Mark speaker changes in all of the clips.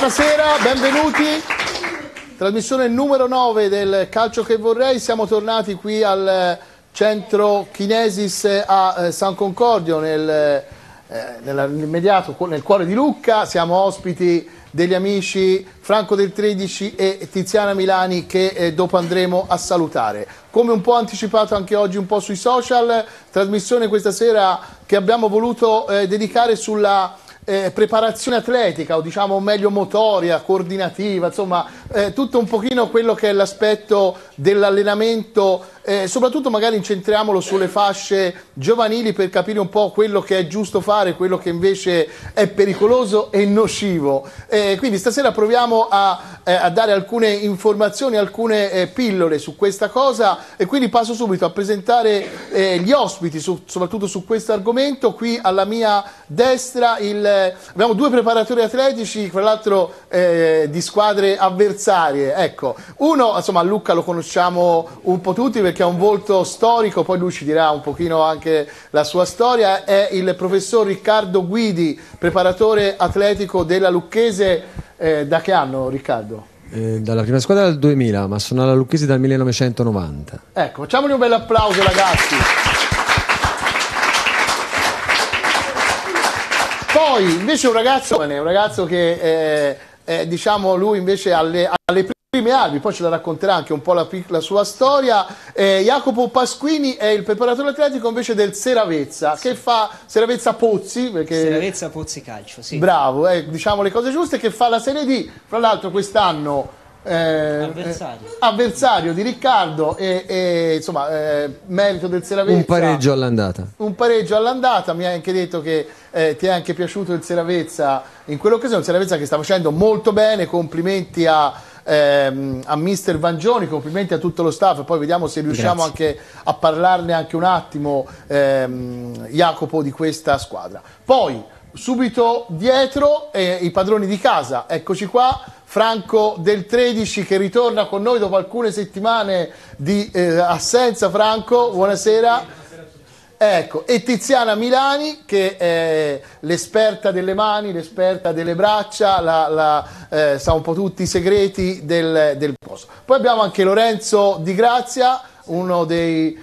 Speaker 1: Buonasera, benvenuti. Trasmissione numero 9 del Calcio che vorrei. Siamo tornati qui al centro Kinesis a San Concordio, nell'immediato, nel cuore di Lucca. Siamo ospiti degli amici Franco del 13 e Tiziana Milani, che dopo andremo a salutare. Come un po' anticipato anche oggi un po' sui social, trasmissione questa sera che abbiamo voluto dedicare sulla preparazione atletica, o diciamo meglio motoria, coordinativa, insomma tutto un pochino quello che è l'aspetto dell'allenamento, soprattutto magari incentriamolo sulle fasce giovanili per capire un po' quello che è giusto fare, quello che invece è pericoloso e nocivo. Quindi stasera proviamo a dare alcune informazioni, alcune pillole su questa cosa, e quindi passo subito a presentare gli ospiti soprattutto su questo argomento. Qui alla mia destra abbiamo due preparatori atletici, tra l'altro di squadre avversarie. Ecco, uno insomma a Lucca lo conosciamo un po' tutti perché è un volto storico, poi lui ci dirà un pochino anche la sua storia. È il professor Riccardo Guidi, preparatore atletico della Lucchese. Da che anno, Riccardo?
Speaker 2: Dalla prima squadra del 2000, ma sono alla Lucchese dal 1990.
Speaker 1: Ecco, facciamogli un bel applauso, ragazzi. Poi invece un ragazzo che diciamo lui invece alle prime armi, poi ce la racconterà anche un po' la sua storia. Jacopo Pasquini è il preparatore atletico invece del Seravezza, che fa Seravezza Pozzi, perché
Speaker 3: Seravezza Pozzi Calcio, sì.
Speaker 1: Bravo, diciamo le cose giuste, che fa la Serie D, fra l'altro quest'anno avversario di Riccardo e insomma merito del Seravezza.
Speaker 2: Un pareggio all'andata.
Speaker 1: Un pareggio all'andata, mi hai anche detto che ti è anche piaciuto il Seravezza in quell'occasione, un Seravezza che sta facendo molto bene, complimenti a mister Vangioni, complimenti a tutto lo staff, poi vediamo se riusciamo anche a parlarne anche un attimo, Jacopo, di questa squadra. Poi subito dietro i padroni di casa, eccoci qua, Franco del 13 che ritorna con noi dopo alcune settimane di assenza. Franco, buonasera. Ecco, e Tiziana Milani, che è l'esperta delle mani, l'esperta delle braccia, sa un po' tutti i segreti del posto. Poi abbiamo anche Lorenzo Di Grazia, uno dei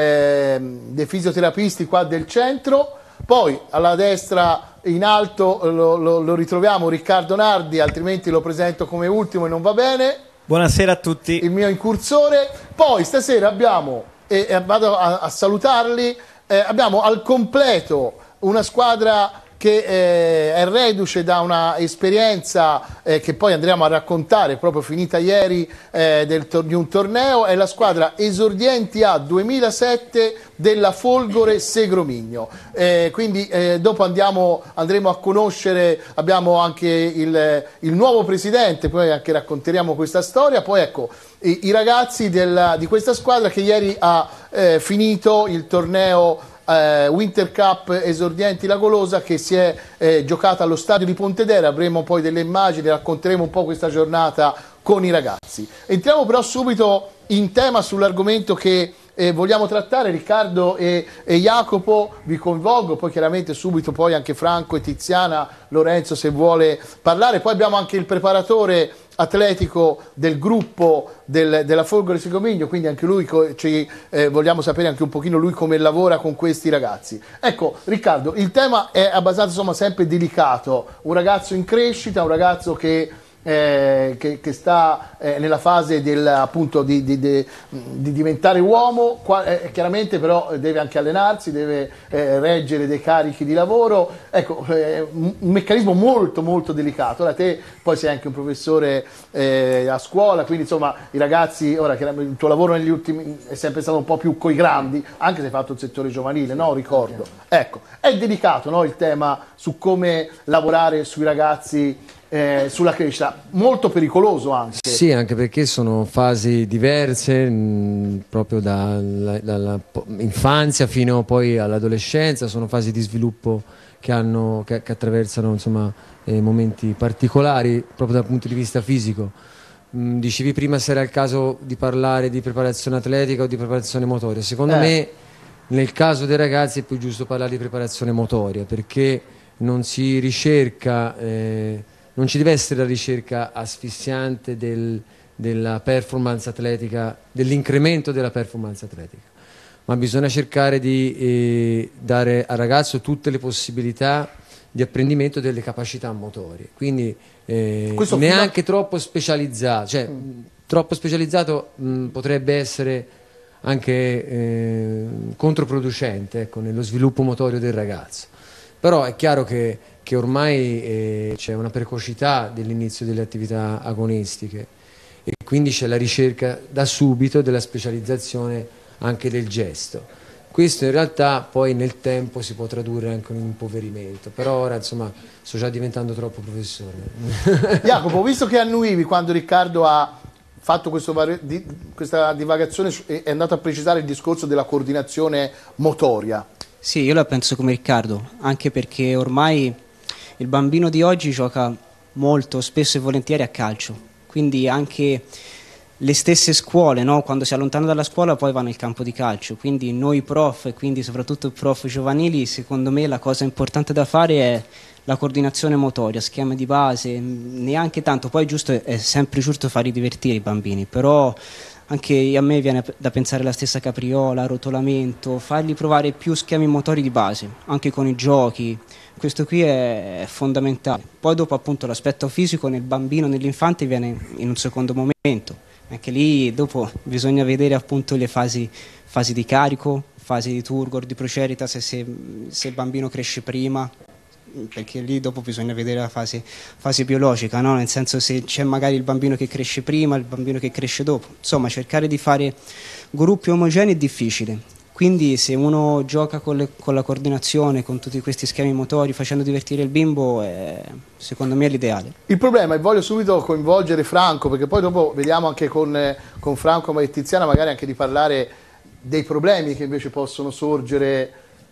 Speaker 1: fisioterapisti qua del centro. Poi alla destra in alto lo ritroviamo Riccardo Nardi, altrimenti lo presento come ultimo e non va bene.
Speaker 4: Buonasera a tutti.
Speaker 1: Il mio incursore. Poi stasera abbiamo, e vado a salutarli, abbiamo al completo una squadra che è reduce da una esperienza che poi andremo a raccontare, proprio finita ieri, di un torneo. È la squadra Esordienti A 2007 della Folgore Segromigno. Quindi dopo andremo a conoscere, abbiamo anche il nuovo presidente, poi anche racconteremo questa storia. Poi ecco i ragazzi di questa squadra che ieri ha finito il torneo Winter Cup Esordienti La Golosa, che si è giocata allo stadio di Pontedera. Avremo poi delle immagini, racconteremo un po' questa giornata con i ragazzi. Entriamo però subito in tema sull'argomento che vogliamo trattare. Riccardo e Jacopo, vi coinvolgo, poi chiaramente subito poi anche Franco e Tiziana, Lorenzo se vuole parlare. Poi abbiamo anche il preparatore atletico del gruppo della Folgore Segromigno, quindi anche lui vogliamo sapere anche un pochino lui come lavora con questi ragazzi. Ecco Riccardo, il tema è abbastanza insomma sempre delicato, un ragazzo in crescita, un ragazzo che sta nella fase appunto di diventare uomo, chiaramente però deve anche allenarsi, deve reggere dei carichi di lavoro. Ecco, un meccanismo molto molto delicato. Ora te poi sei anche un professore a scuola, quindi insomma i ragazzi, ora il tuo lavoro negli ultimi è sempre stato un po' più coi grandi, anche se hai fatto il settore giovanile, no? Ricordo. Ecco, è delicato, no, il tema su come lavorare sui ragazzi, sulla crescita, molto pericoloso anche.
Speaker 2: Sì, anche perché sono fasi diverse, proprio dall'infanzia fino poi all'adolescenza, sono fasi di sviluppo che attraversano insomma momenti particolari proprio dal punto di vista fisico. Dicevi prima se era il caso di parlare di preparazione atletica o di preparazione motoria. Secondo me nel caso dei ragazzi è più giusto parlare di preparazione motoria, perché non si ricerca non ci deve essere la ricerca asfissiante della performance atletica, dell'incremento della performance atletica, ma bisogna cercare di dare al ragazzo tutte le possibilità di apprendimento delle capacità motorie, quindi neanche troppo specializzato, cioè troppo specializzato potrebbe essere anche controproducente, ecco, nello sviluppo motorio del ragazzo. Però è chiaro che ormai c'è una precocità dell'inizio delle attività agonistiche e quindi c'è la ricerca da subito della specializzazione anche del gesto. Questo in realtà poi nel tempo si può tradurre anche in un impoverimento, però ora insomma sto già diventando troppo professore.
Speaker 1: Jacopo, visto che annuivi quando Riccardo ha fatto questa divagazione, è andato a precisare il discorso della coordinazione motoria.
Speaker 3: Sì, io la penso come Riccardo, anche perché ormai il bambino di oggi gioca molto, spesso e volentieri a calcio, quindi anche le stesse scuole, no? Quando si allontanano dalla scuola poi vanno nel campo di calcio, quindi noi prof e quindi soprattutto prof giovanili, secondo me la cosa importante da fare è la coordinazione motoria, schema di base, neanche tanto, poi è sempre giusto farli divertire i bambini, però anche a me viene da pensare la stessa capriola, rotolamento, fargli provare più schemi motori di base, anche con i giochi, questo qui è fondamentale. Poi dopo appunto l'aspetto fisico nel bambino, nell'infante viene in un secondo momento, anche lì dopo bisogna vedere appunto le fasi di carico, fasi di turgor, di procerita, se il bambino cresce prima, perché lì dopo bisogna vedere la fase biologica, no? Nel senso se c'è magari il bambino che cresce prima, il bambino che cresce dopo, insomma cercare di fare gruppi omogenei è difficile, quindi se uno gioca con la coordinazione, con tutti questi schemi motori, facendo divertire il bimbo, secondo me è l'ideale.
Speaker 1: Il problema, e voglio subito coinvolgere Franco, perché poi dopo vediamo anche con Franco e Tiziana magari anche di parlare dei problemi che invece possono sorgere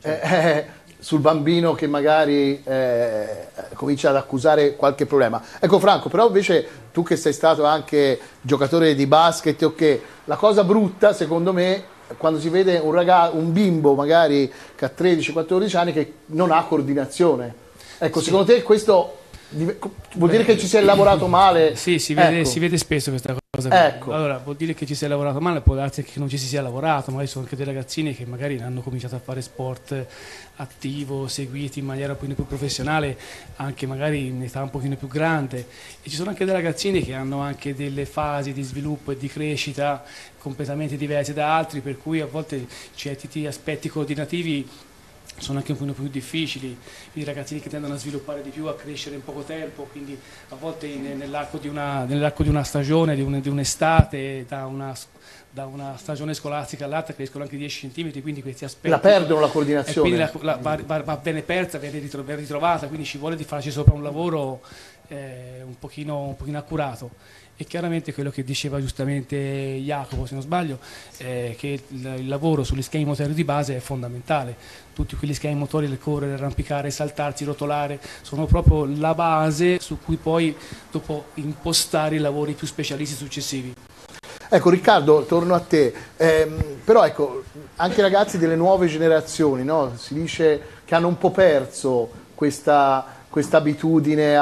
Speaker 1: sul bambino che magari comincia ad accusare qualche problema. Ecco Franco, però invece tu che sei stato anche giocatore di basket, ok, la cosa brutta secondo me quando si vede un bimbo magari che ha 13-14 anni che non ha coordinazione. Ecco, sì. Secondo te questo vuol dire che ci si è lavorato male?
Speaker 4: Sì, si vede spesso questa cosa.
Speaker 1: Ecco.
Speaker 4: Allora, vuol dire che ci si è lavorato male, può darsi che non ci si sia lavorato, magari sono anche dei ragazzini che magari hanno cominciato a fare sport attivo, seguiti in maniera un po' più professionale, anche magari in età un pochino più grande, e ci sono anche dei ragazzini che hanno anche delle fasi di sviluppo e di crescita completamente diverse da altri, per cui a volte certi aspetti coordinativi sono anche un po' più difficili, i ragazzini che tendono a sviluppare di più, a crescere in poco tempo, quindi a volte nell'arco di una stagione, di un'estate, da una stagione scolastica all'altra crescono anche 10 cm, quindi questi aspetti
Speaker 1: la perdono la coordinazione,
Speaker 4: e quindi viene persa, viene ritrovata, quindi ci vuole di farci sopra un lavoro un pochino accurato. E chiaramente quello che diceva giustamente Jacopo, se non sbaglio, che il lavoro sugli schemi motori di base è fondamentale. Tutti quegli schemi motori, il correre, arrampicare, saltarsi, rotolare, sono proprio la base su cui poi dopo impostare i lavori più specialisti successivi.
Speaker 1: Ecco Riccardo, torno a te, però ecco, anche i ragazzi delle nuove generazioni, no? Si dice che hanno un po' perso questa abitudine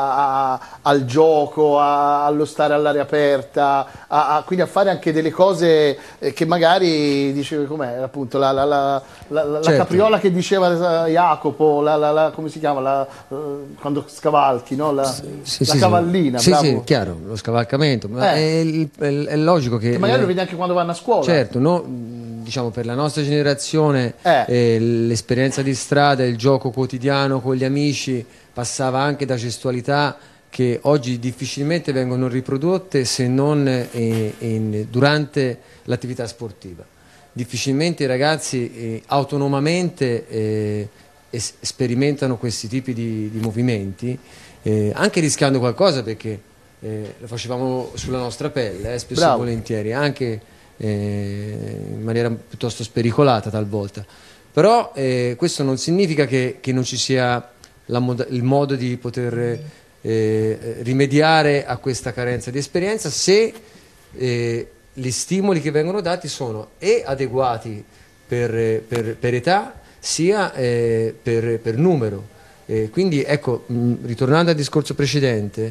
Speaker 1: al gioco, allo stare all'aria aperta, quindi a fare anche delle cose che magari, dicevi com'è, appunto la
Speaker 2: certo.
Speaker 1: capriola che diceva Jacopo, come si chiama, quando scavalchi, no? la cavallina.
Speaker 2: Sì, sì, chiaro, lo scavalcamento, ma è logico che
Speaker 1: magari lo vedi anche quando vanno a scuola.
Speaker 2: Certo, no? Diciamo per la nostra generazione l'esperienza di strada, il gioco quotidiano con gli amici passava anche da gestualità che oggi difficilmente vengono riprodotte se non durante l'attività sportiva. Difficilmente i ragazzi autonomamente sperimentano questi tipi di movimenti, anche rischiando qualcosa perché lo facevamo sulla nostra pelle, spesso e volentieri, anche in maniera piuttosto spericolata talvolta. Però questo non significa che non ci sia il modo di poter rimediare a questa carenza di esperienza se gli stimoli che vengono dati sono adeguati per età sia per numero. Quindi ecco, ritornando al discorso precedente,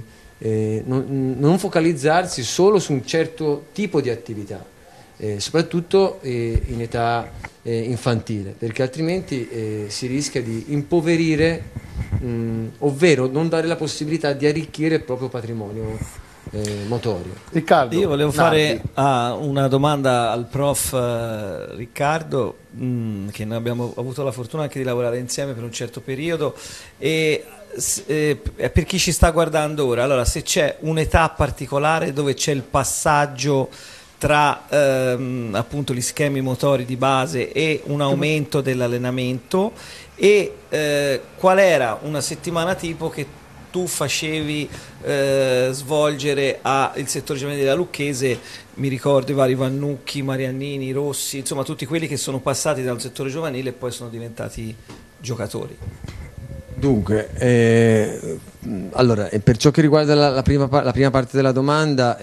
Speaker 2: non focalizzarsi solo su un certo tipo di attività, soprattutto in età infantile, perché altrimenti si rischia di impoverire, ovvero non dare la possibilità di arricchire il proprio patrimonio motorio.
Speaker 1: Riccardo,
Speaker 5: io volevo fare
Speaker 1: Nardi.
Speaker 5: una domanda al prof Riccardo, che noi abbiamo avuto la fortuna anche di lavorare insieme per un certo periodo, e per chi ci sta guardando ora, allora, se c'è un'età particolare dove c'è il passaggio tra appunto gli schemi motori di base e un aumento dell'allenamento, e qual era una settimana tipo che tu facevi svolgere al settore giovanile della Lucchese. Mi ricordo i vari Vannucchi, Mariannini, Rossi, insomma tutti quelli che sono passati dal settore giovanile e poi sono diventati giocatori.
Speaker 2: Dunque, allora, per ciò che riguarda la prima parte della domanda,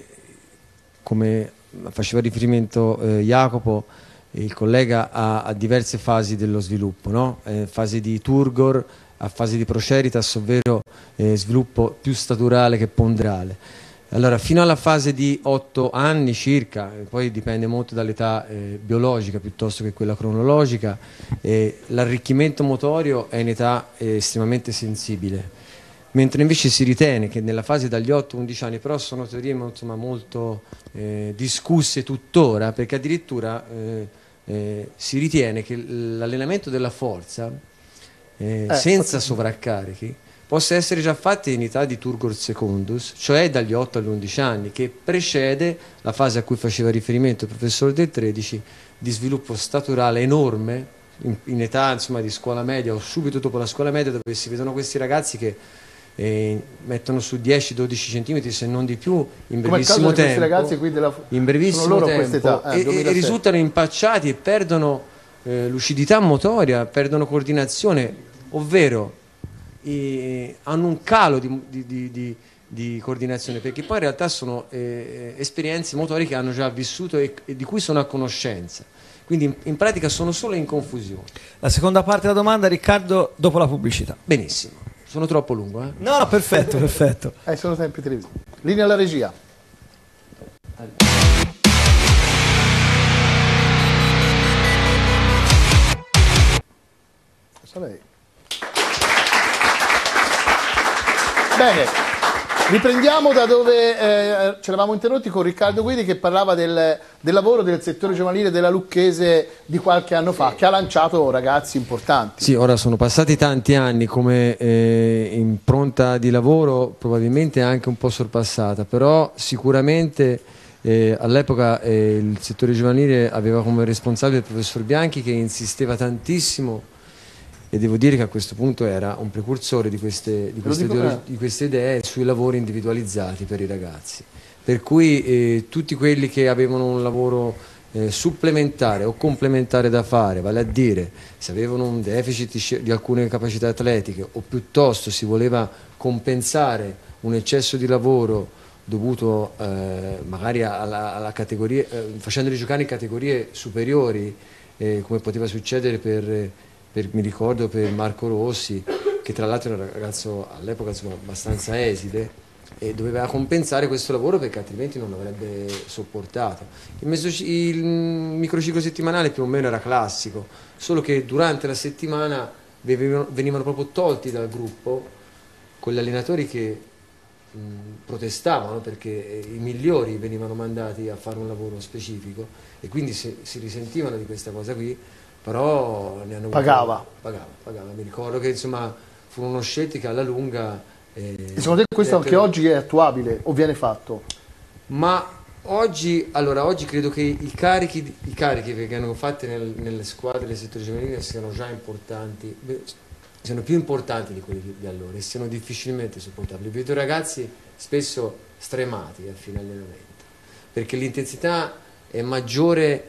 Speaker 2: come faceva riferimento Jacopo, il collega ha diverse fasi dello sviluppo, no? Fase di Turgor, a fase di Proceritas, ovvero sviluppo più staturale che ponderale. Allora, fino alla fase di 8 anni circa, poi dipende molto dall'età biologica piuttosto che quella cronologica, l'arricchimento motorio è in età estremamente sensibile, mentre invece si ritiene che nella fase dagli 8-11 anni, però sono teorie insomma, molto discusse tuttora, perché addirittura si ritiene che l'allenamento della forza senza sovraccarichi possa essere già fatta in età di Turgor secundus, cioè dagli 8 agli 11 anni, che precede la fase a cui faceva riferimento il professore Del 13 di sviluppo staturale enorme in età insomma, di scuola media o subito dopo la scuola media, dove si vedono questi ragazzi che mettono su 10-12 cm se non di più in brevissimo tempo,
Speaker 1: ragazzi qui
Speaker 2: in brevissimo tempo, e risultano impacciati e perdono lucidità motoria, perdono coordinazione, ovvero hanno un calo di coordinazione, perché poi in realtà sono esperienze motorie che hanno già vissuto e di cui sono a conoscenza, quindi in pratica sono solo in confusione.
Speaker 5: La seconda parte della domanda, Riccardo, dopo la pubblicità.
Speaker 2: Benissimo, sono troppo lungo, eh?
Speaker 5: No, perfetto, perfetto.
Speaker 1: Sono tempi televisivi. Linea alla regia. Lei. Bene, riprendiamo da dove ci eravamo interrotti con Riccardo Guidi, che parlava del lavoro del settore giovanile della Lucchese di qualche anno fa, che ha lanciato ragazzi importanti.
Speaker 2: Sì, ora sono passati tanti anni, come impronta di lavoro probabilmente anche un po' sorpassata, però sicuramente all'epoca il settore giovanile aveva come responsabile il professor Bianchi, che insisteva tantissimo, e devo dire che a questo punto era un precursore di queste idee sui lavori individualizzati per i ragazzi, per cui tutti quelli che avevano un lavoro supplementare o complementare da fare, vale a dire se avevano un deficit di alcune capacità atletiche o piuttosto si voleva compensare un eccesso di lavoro dovuto magari alla categoria, facendoli giocare in categorie superiori, come poteva succedere mi ricordo per Marco Rossi, che tra l'altro era un ragazzo all'epoca insomma, abbastanza esile, e doveva compensare questo lavoro perché altrimenti non avrebbe sopportato. Il microciclo settimanale più o meno era classico, solo che durante la settimana venivano proprio tolti dal gruppo quegli allenatori che protestavano perché i migliori venivano mandati a fare un lavoro specifico e quindi si risentivano di questa cosa qui. Però ne hanno
Speaker 1: pagava.
Speaker 2: Mi ricordo che insomma furono scelti che alla lunga
Speaker 1: secondo te questo anche oggi è attuabile o viene fatto?
Speaker 2: Ma oggi credo che i carichi che vengono fatti nelle squadre del settore giovanile siano già importanti, siano più importanti di quelli di allora e siano difficilmente sopportabili. Vedo ragazzi spesso stremati a fine allenamento perché l'intensità è maggiore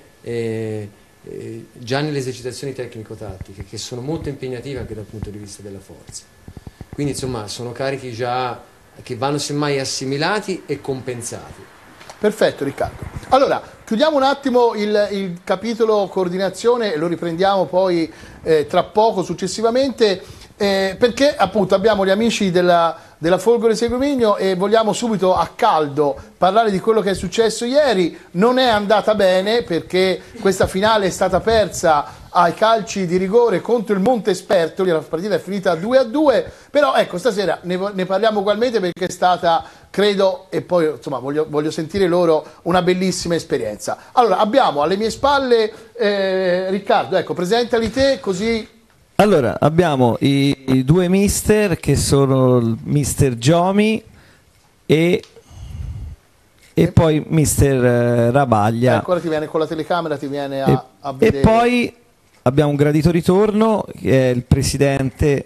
Speaker 2: già nelle esercitazioni tecnico-tattiche, che sono molto impegnative anche dal punto di vista della forza. Quindi insomma sono carichi già che vanno semmai assimilati e compensati.
Speaker 1: Perfetto Riccardo. Allora, chiudiamo un attimo il capitolo coordinazione e lo riprendiamo poi tra poco successivamente. perché appunto abbiamo gli amici della Folgore Segumigno e vogliamo subito a caldo parlare di quello che è successo ieri. Non è andata bene perché questa finale è stata persa ai calci di rigore contro il Montespertoli, la partita è finita 2-2, però ecco, stasera ne parliamo ugualmente perché è stata, credo, e poi insomma voglio sentire loro, una bellissima esperienza. Allora, abbiamo alle mie spalle Riccardo, ecco, presentali te così.
Speaker 5: Allora, abbiamo i due mister che sono il mister Giomi e poi mister Rabaglia.
Speaker 1: Ecco, ora ti viene con la telecamera, ti viene a vedere.
Speaker 5: E poi abbiamo un gradito ritorno che è il presidente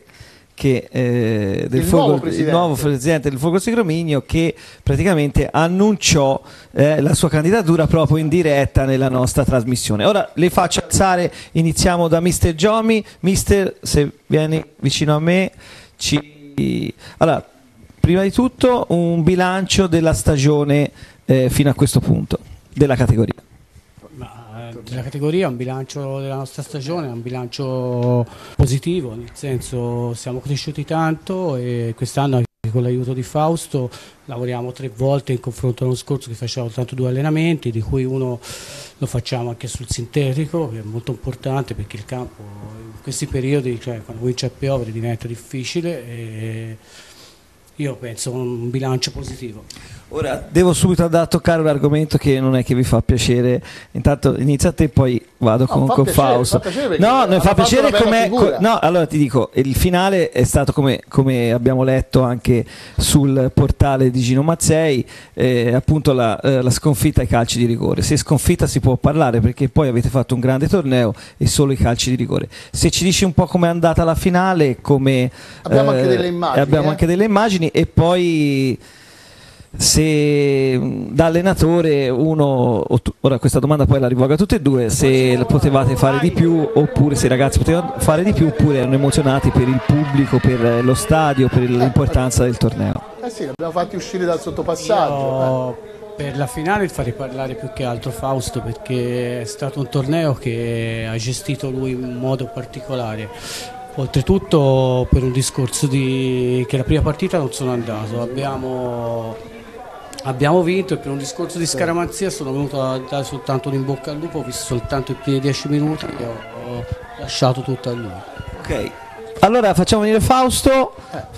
Speaker 5: il nuovo presidente del Folgore Segumigno, che praticamente annunciò la sua candidatura proprio in diretta nella nostra trasmissione. Ora le faccio alzare, iniziamo da mister Giomi. Mister, se vieni vicino a me, allora, prima di tutto un bilancio della stagione fino a questo punto della categoria.
Speaker 4: Della categoria, un bilancio della nostra stagione, un bilancio positivo, nel senso siamo cresciuti tanto e quest'anno anche con l'aiuto di Fausto lavoriamo 3 volte in confronto all'anno scorso, che facciamo soltanto 2 allenamenti, di cui uno lo facciamo anche sul sintetico, che è molto importante perché il campo in questi periodi, cioè quando comincia a piovere, diventa difficile e io penso un bilancio positivo.
Speaker 5: Ora devo subito andare a toccare un argomento che non è che vi fa piacere. Intanto inizia a te, poi vado con Fausto. No, mi fa piacere come. No, allora ti dico, il finale è stato come abbiamo letto anche sul portale di Gino Mazzei, appunto la sconfitta ai calci di rigore. Se sconfitta si può parlare perché poi avete fatto un grande torneo e solo i calci di rigore. Se ci dici un po' com'è andata la finale, come
Speaker 1: abbiamo anche delle immagini.
Speaker 5: Abbiamo anche delle immagini e poi. Se da allenatore ora questa domanda poi la rivolgo a tutte e due, se potevate fare di più oppure se i ragazzi potevano fare di più oppure erano emozionati per il pubblico, per lo stadio, per l'importanza del torneo.
Speaker 1: Sì, l'abbiamo fatti uscire dal sottopassaggio.
Speaker 4: Per la finale farei parlare più che altro Fausto, perché è stato un torneo che ha gestito lui in modo particolare. Oltretutto per un discorso che la prima partita non sono andato, abbiamo vinto e per un discorso di scaramanzia sono venuto a dare soltanto un in bocca al lupo, ho visto soltanto i primi 10 minuti e ho lasciato tutto a lui.
Speaker 5: Ok, allora facciamo venire Fausto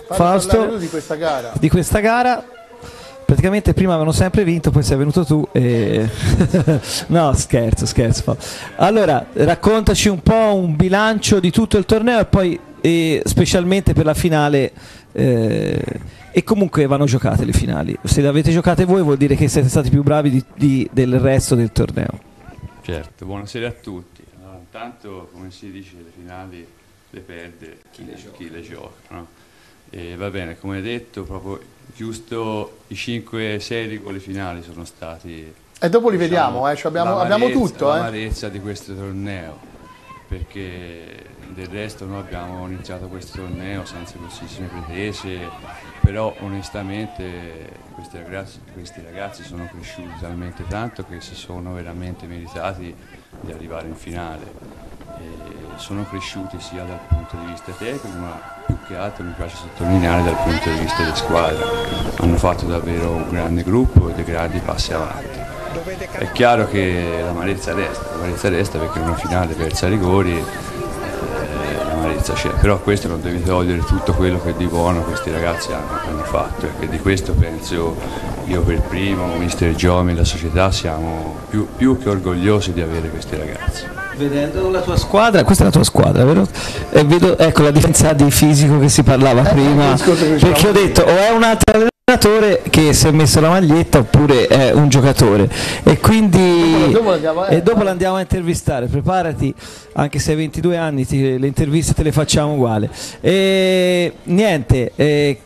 Speaker 1: di questa gara.
Speaker 5: Praticamente prima avevano sempre vinto, poi sei venuto tu e... No, scherzo. Allora, raccontaci un po' un bilancio di tutto il torneo e poi specialmente per la finale, e comunque vanno giocate le finali. Se le avete giocate voi vuol dire che siete stati più bravi del resto del torneo.
Speaker 6: Certo, buonasera a tutti. Allora, intanto, come si dice, le finali le perde chi le gioca, no? E va bene, come detto, proprio giusto i 5-6 rigori finali sono stati,
Speaker 1: e dopo li vediamo, abbiamo tutto.
Speaker 6: L'amarezza di questo torneo, perché del resto noi abbiamo iniziato questo torneo senza grossissime pretese, però onestamente questi ragazzi sono cresciuti talmente tanto che si sono veramente meritati di arrivare in finale. Sono cresciuti sia dal punto di vista tecnico, ma più che altro mi piace sottolineare dal punto di vista di squadra. Hanno fatto davvero un grande gruppo e dei grandi passi avanti. È chiaro che l'amarezza resta perché in una finale persa a rigori, l'amarezza c'è, però questo non deve togliere tutto quello che di buono questi ragazzi hanno fatto, e di questo penso io per primo, mister Giomi e la società siamo più che orgogliosi di avere questi ragazzi.
Speaker 5: Vedendo la tua squadra, questa è la tua squadra, vero? E vedo, ecco, la differenza di fisico che si parlava prima, perché ho detto o è un altro allenatore che si è messo la maglietta oppure è un giocatore, e quindi dopo l'andiamo a intervistare. Preparati, anche se hai 22 anni le interviste te le facciamo uguali. E niente,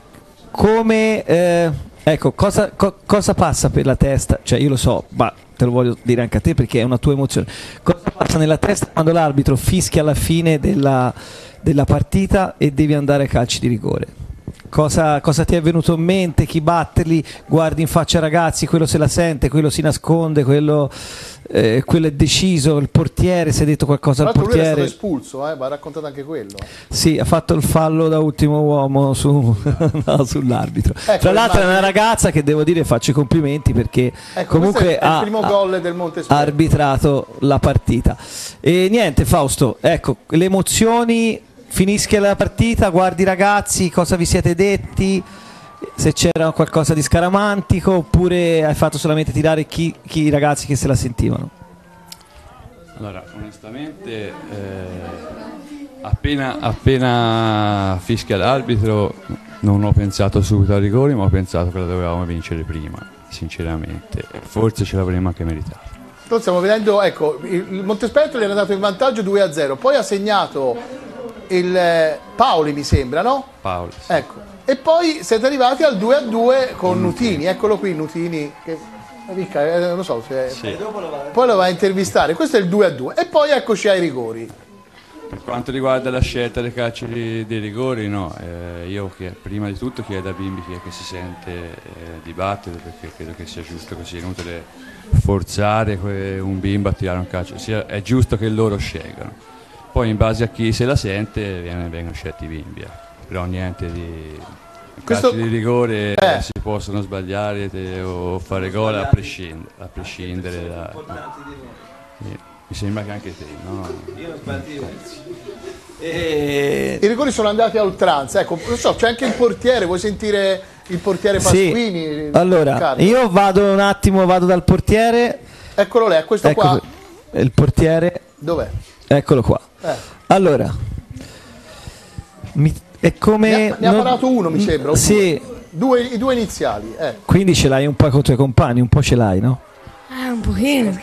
Speaker 5: ecco, cosa passa per la testa? Cioè io lo so, ma te lo voglio dire anche a te perché è una tua emozione. Cosa passa nella testa quando l'arbitro fischia alla fine della partita e devi andare ai calci di rigore? cosa ti è venuto in mente, chi batterli, guardi in faccia ai ragazzi, quello se la sente, quello si nasconde, quello è deciso, il portiere, si è detto qualcosa al portiere.
Speaker 1: Lui è stato espulso, va raccontato anche quello.
Speaker 5: Sì, ha fatto il fallo da ultimo uomo sull'arbitro.
Speaker 1: Ecco,
Speaker 5: tra l'altro è una ragazza che devo dire faccio i complimenti perché comunque
Speaker 1: è il primo gol del Montesperto.
Speaker 5: Ha arbitrato la partita. E niente Fausto, ecco, le emozioni, finisce la partita, guardi i ragazzi, cosa vi siete detti? Se c'era qualcosa di scaramantico oppure hai fatto solamente tirare i ragazzi che se la sentivano?
Speaker 6: Allora, onestamente, appena fischia l'arbitro non ho pensato subito ai rigori, ma ho pensato che la dovevamo vincere prima, sinceramente. Forse ce l'avremmo anche meritata.
Speaker 1: Noi stiamo vedendo, ecco, il Montesperto gli era dato in vantaggio 2-0, poi ha segnato il Paoli, mi sembra, no?
Speaker 6: Paolo. Sì.
Speaker 1: Ecco. E poi siete arrivati al 2-2 con Nutini, eccolo qui Nutini, che non lo so se
Speaker 6: sì.
Speaker 1: Poi lo va a intervistare, questo è il 2-2 e poi eccoci ai rigori.
Speaker 6: Per quanto riguarda la scelta dei calci dei rigori, no, io prima di tutto chiedo a Bimbi chi è che si sente dibattere, perché credo che sia giusto così, è inutile forzare un bimbo a tirare un calcio, è giusto che loro scelgano, poi in base a chi se la sente vengono scelti i bimbi. Però niente di calci di rigore, si possono sbagliare o fare gol a prescindere da... Mi sembra che anche te, no? Io ho sbagliato diversi.
Speaker 1: I rigori sono andati a oltranza, ecco, non so, c'è anche il portiere, vuoi sentire il portiere Pasquini?
Speaker 5: Sì. Allora, io vado dal portiere.
Speaker 1: Eccolo lì, questo qua.
Speaker 5: Il portiere.
Speaker 1: Dov'è?
Speaker 5: Eccolo qua. Allora, è come...
Speaker 1: Ne ha parato uno, mi sembra.
Speaker 5: Sì.
Speaker 1: I due iniziali.
Speaker 5: Quindi ce l'hai un po' con i tuoi compagni, un po' ce l'hai, no?
Speaker 7: Un pochino.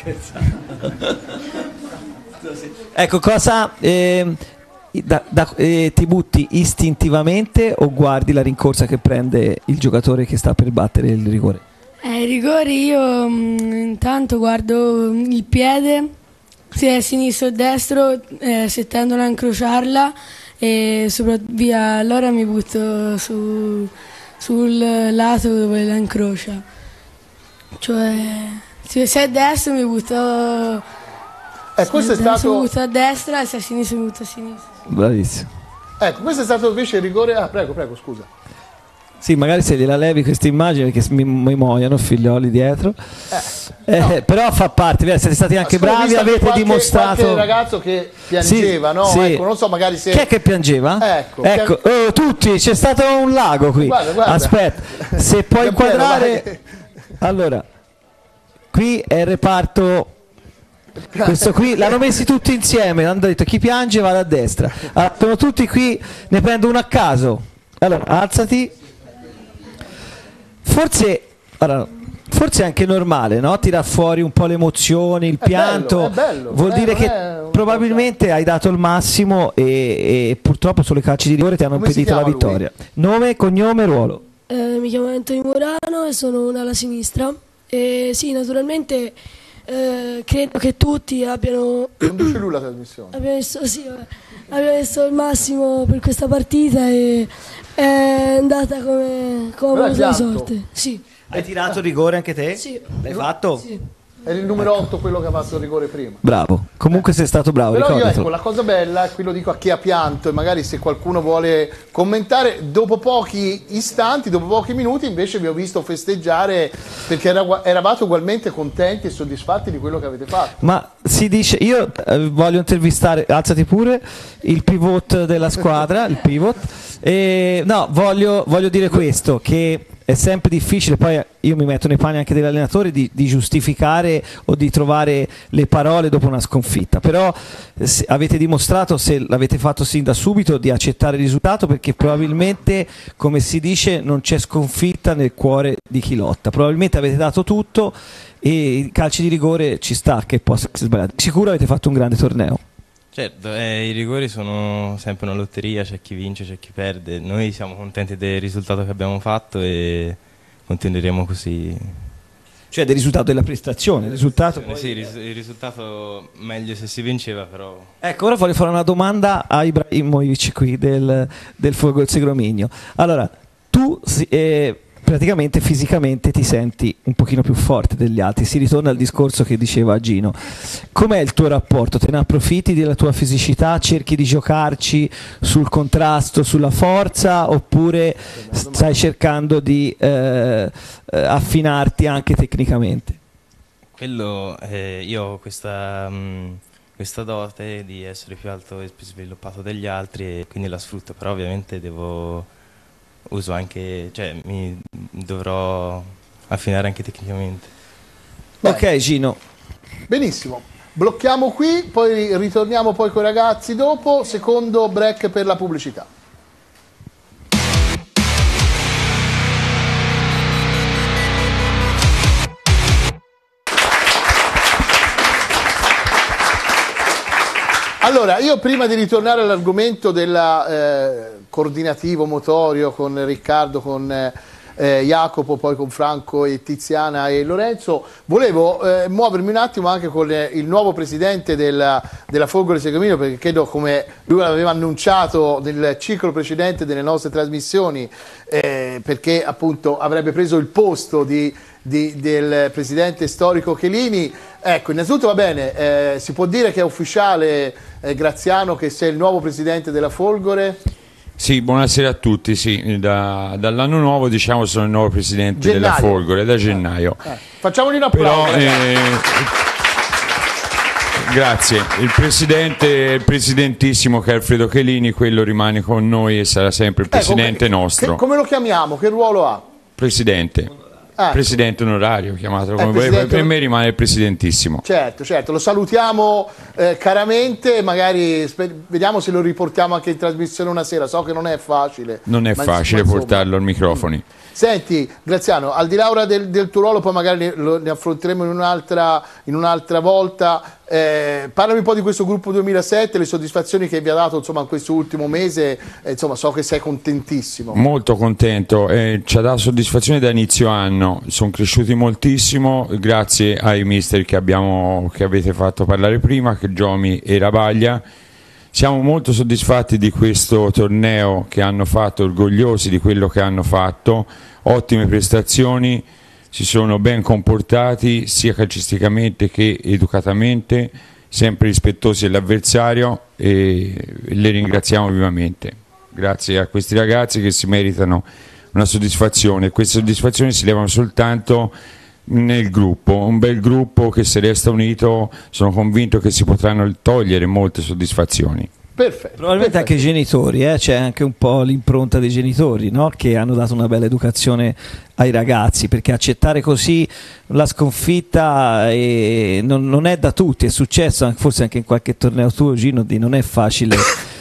Speaker 5: Ecco, cosa ti butti istintivamente o guardi la rincorsa che prende il giocatore che sta per battere il rigore?
Speaker 7: I rigori io intanto guardo il piede, se è sinistro o destro, se tendono a incrociarla e via, allora mi butto sul lato dove la incrocia. Cioè, se è destro mi butto...
Speaker 1: questo è stato...
Speaker 7: mi butto a destra e se è a sinistra mi butto a sinistra.
Speaker 5: Bravissimo.
Speaker 1: Ecco, questo è stato invece il rigore... prego, scusa.
Speaker 5: Sì, magari se gliela levi questa immagine che mi muoiono figlioli dietro. No. Però fa parte, siete stati anche bravi, avete dimostrato...
Speaker 1: Qualche ragazzo che piangeva,
Speaker 5: sì,
Speaker 1: no?
Speaker 5: Sì.
Speaker 1: Ecco, non so, magari se...
Speaker 5: Chi è che piangeva? Ecco. Tutti, c'è stato un lago qui.
Speaker 1: Guarda.
Speaker 5: Aspetta, se puoi inquadrare... Allora, qui è il reparto... Questo qui l'hanno messi tutti insieme, hanno detto chi piange vada a destra. Allora, sono tutti qui, ne prendo uno a caso. Allora, alzati. Forse è anche normale, no? Tira fuori un po' le emozioni, il pianto.
Speaker 1: È bello.
Speaker 5: Vuol dire che probabilmente hai dato il massimo e purtroppo sulle calci di rigore ti hanno impedito la vittoria. Lui? Nome, cognome, ruolo.
Speaker 8: Mi chiamo Antonio Morano e sono un ala sinistra. E sì, naturalmente credo che tutti abbiano...
Speaker 1: Conduce lui la trasmissione.
Speaker 8: Abbiamo messo il massimo per questa partita e è andata come la sorte. Sì.
Speaker 5: Hai tirato rigore anche te?
Speaker 8: Sì.
Speaker 5: L'hai fatto?
Speaker 8: Sì.
Speaker 1: Era il numero 8 quello che ha fatto il rigore prima.
Speaker 5: Bravo, comunque sei stato bravo.
Speaker 1: Però io,
Speaker 5: ricordatelo.
Speaker 1: ecco, la cosa bella, qui lo dico a chi ha pianto e magari se qualcuno vuole commentare, dopo pochi istanti, dopo pochi minuti invece vi ho visto festeggiare perché eravate ugualmente contenti e soddisfatti di quello che avete fatto.
Speaker 5: Ma si dice, io voglio intervistare, alzati pure, il pivot della squadra, il pivot, e no, voglio dire questo, che è sempre difficile, poi io mi metto nei panni anche degli allenatori di giustificare o di trovare le parole dopo una sconfitta, però avete dimostrato, se l'avete fatto sin da subito, di accettare il risultato, perché probabilmente, come si dice, non c'è sconfitta nel cuore di chi lotta, probabilmente avete dato tutto e i calci di rigore ci sta che possa essere sbagliato. Sicuro avete fatto un grande torneo.
Speaker 9: Certo, i rigori sono sempre una lotteria, c'è chi vince, c'è chi perde. Noi siamo contenti del risultato che abbiamo fatto e continueremo così.
Speaker 5: Cioè del risultato della prestazione, il risultato...
Speaker 9: Sì, il risultato meglio se si vinceva, però...
Speaker 5: Ecco, ora voglio fare una domanda a Ibrahimovic qui del Fuoco del Segrominio. Allora, praticamente fisicamente ti senti un pochino più forte degli altri. Si ritorna al discorso che diceva Gino. Com'è il tuo rapporto? Te ne approfitti della tua fisicità? Cerchi di giocarci sul contrasto, sulla forza, oppure stai cercando di affinarti anche tecnicamente?
Speaker 9: Io ho questa dote di essere più alto e più sviluppato degli altri, e quindi la sfrutto, però ovviamente uso anche, cioè mi dovrò affinare anche tecnicamente.
Speaker 1: Beh.
Speaker 5: Ok Gino.
Speaker 1: Benissimo, blocchiamo qui, poi ritorniamo poi con i ragazzi dopo, secondo break per la pubblicità. Allora, io prima di ritornare all'argomento del coordinativo motorio con Riccardo, con Jacopo, poi con Franco e Tiziana e Lorenzo, volevo muovermi un attimo anche con il nuovo presidente della Folgore Segamino, perché credo, come lui aveva annunciato nel ciclo precedente delle nostre trasmissioni, perché appunto avrebbe preso il posto del presidente storico Chelini. Ecco, innanzitutto va bene, si può dire che è ufficiale, Graziano, che sei il nuovo presidente della Folgore?
Speaker 6: Sì, buonasera a tutti, sì, dall'anno nuovo diciamo sono il nuovo presidente della Folgore, da gennaio.
Speaker 1: Facciamogli un applauso.
Speaker 6: Però, grazie, il presidentissimo che è Alfredo Chelini, quello rimane con noi e sarà sempre il presidente nostro.
Speaker 1: Come lo chiamiamo? Che ruolo ha?
Speaker 6: Presidente. Presidente onorario, chiamato come vuoi, per me rimane il presidentissimo.
Speaker 1: Certo, lo salutiamo caramente, magari vediamo se lo riportiamo anche in trasmissione una sera, so che non è facile.
Speaker 6: Non è facile portarlo ai microfoni.
Speaker 1: Senti Graziano, al di là ora del tuo ruolo, poi magari ne affronteremo in un'altra volta, parlami un po' di questo gruppo 2007, le soddisfazioni che vi ha dato insomma in questo ultimo mese, insomma so che sei contentissimo.
Speaker 6: Molto contento, ci ha dato soddisfazione da inizio anno, sono cresciuti moltissimo grazie ai mister che avete fatto parlare prima, che Giomi e Ravaglia. Siamo molto soddisfatti di questo torneo che hanno fatto, orgogliosi di quello che hanno fatto, ottime prestazioni, si sono ben comportati sia calcisticamente che educatamente, sempre rispettosi dell'avversario, e le ringraziamo vivamente. Grazie a questi ragazzi che si meritano una soddisfazione. Queste soddisfazioni si levano soltanto nel gruppo, un bel gruppo che se resta unito sono convinto che si potranno togliere molte soddisfazioni.
Speaker 1: Perfetto.
Speaker 5: Probabilmente anche i genitori, c'è anche un po' l'impronta dei genitori, no? Che hanno dato una bella educazione ai ragazzi, perché accettare così la sconfitta non è da tutti, è successo forse anche in qualche torneo tuo Gino, non è facile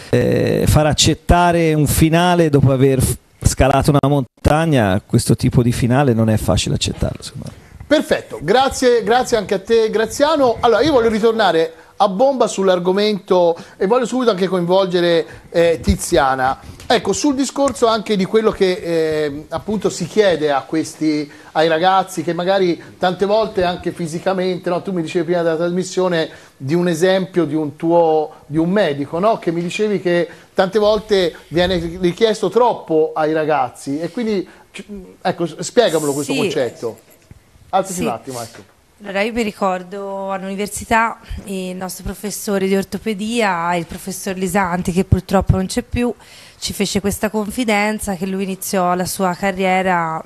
Speaker 5: far accettare un finale dopo aver scalato una montagna, questo tipo di finale non è facile accettarlo, secondo me.
Speaker 1: Perfetto, grazie anche a te Graziano. Allora io voglio ritornare a bomba sull'argomento e voglio subito anche coinvolgere Tiziana. Ecco, sul discorso anche di quello che appunto si chiede ai ragazzi, che magari tante volte anche fisicamente, no? Tu mi dicevi prima della trasmissione di un esempio di un medico, no? Che mi dicevi che tante volte viene richiesto troppo ai ragazzi, e quindi ecco, spiegamelo questo concetto. Alzati un attimo, ecco.
Speaker 10: Allora, io mi ricordo all'università il nostro professore di ortopedia, il professor Lisanti, che purtroppo non c'è più, ci fece questa confidenza che lui iniziò la sua carriera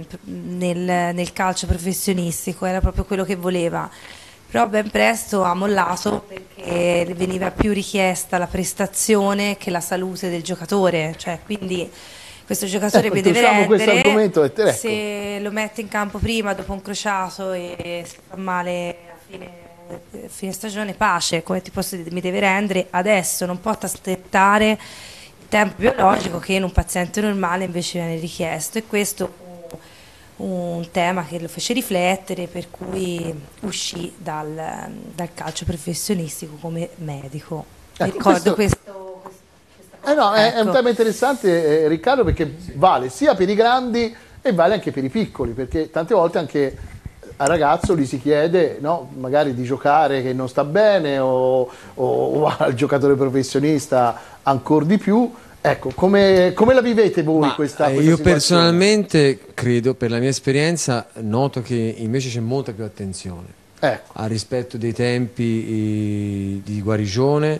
Speaker 10: nel calcio professionistico, era proprio quello che voleva, però ben presto ha mollato perché veniva più richiesta la prestazione che la salute del giocatore, cioè quindi questo giocatore deve rendere, se lo mette in campo prima dopo un crociato e si fa male a fine stagione, pace, come ti posso dire, mi deve rendere adesso, non può aspettare il tempo biologico che in un paziente normale invece viene richiesto, e questo fu un tema che lo fece riflettere, per cui uscì dal calcio professionistico come medico. Mi ricordo questo.
Speaker 1: No, è un tema interessante, Riccardo, perché vale sia per i grandi e vale anche per i piccoli, perché tante volte anche al ragazzo gli si chiede, no, magari di giocare che non sta bene, o al giocatore professionista ancora di più, Ecco, come la vivete voi questa
Speaker 2: io
Speaker 1: situazione?
Speaker 2: personalmente credo, per la mia esperienza, noto che invece c'è molta più attenzione al rispetto dei tempi di guarigione,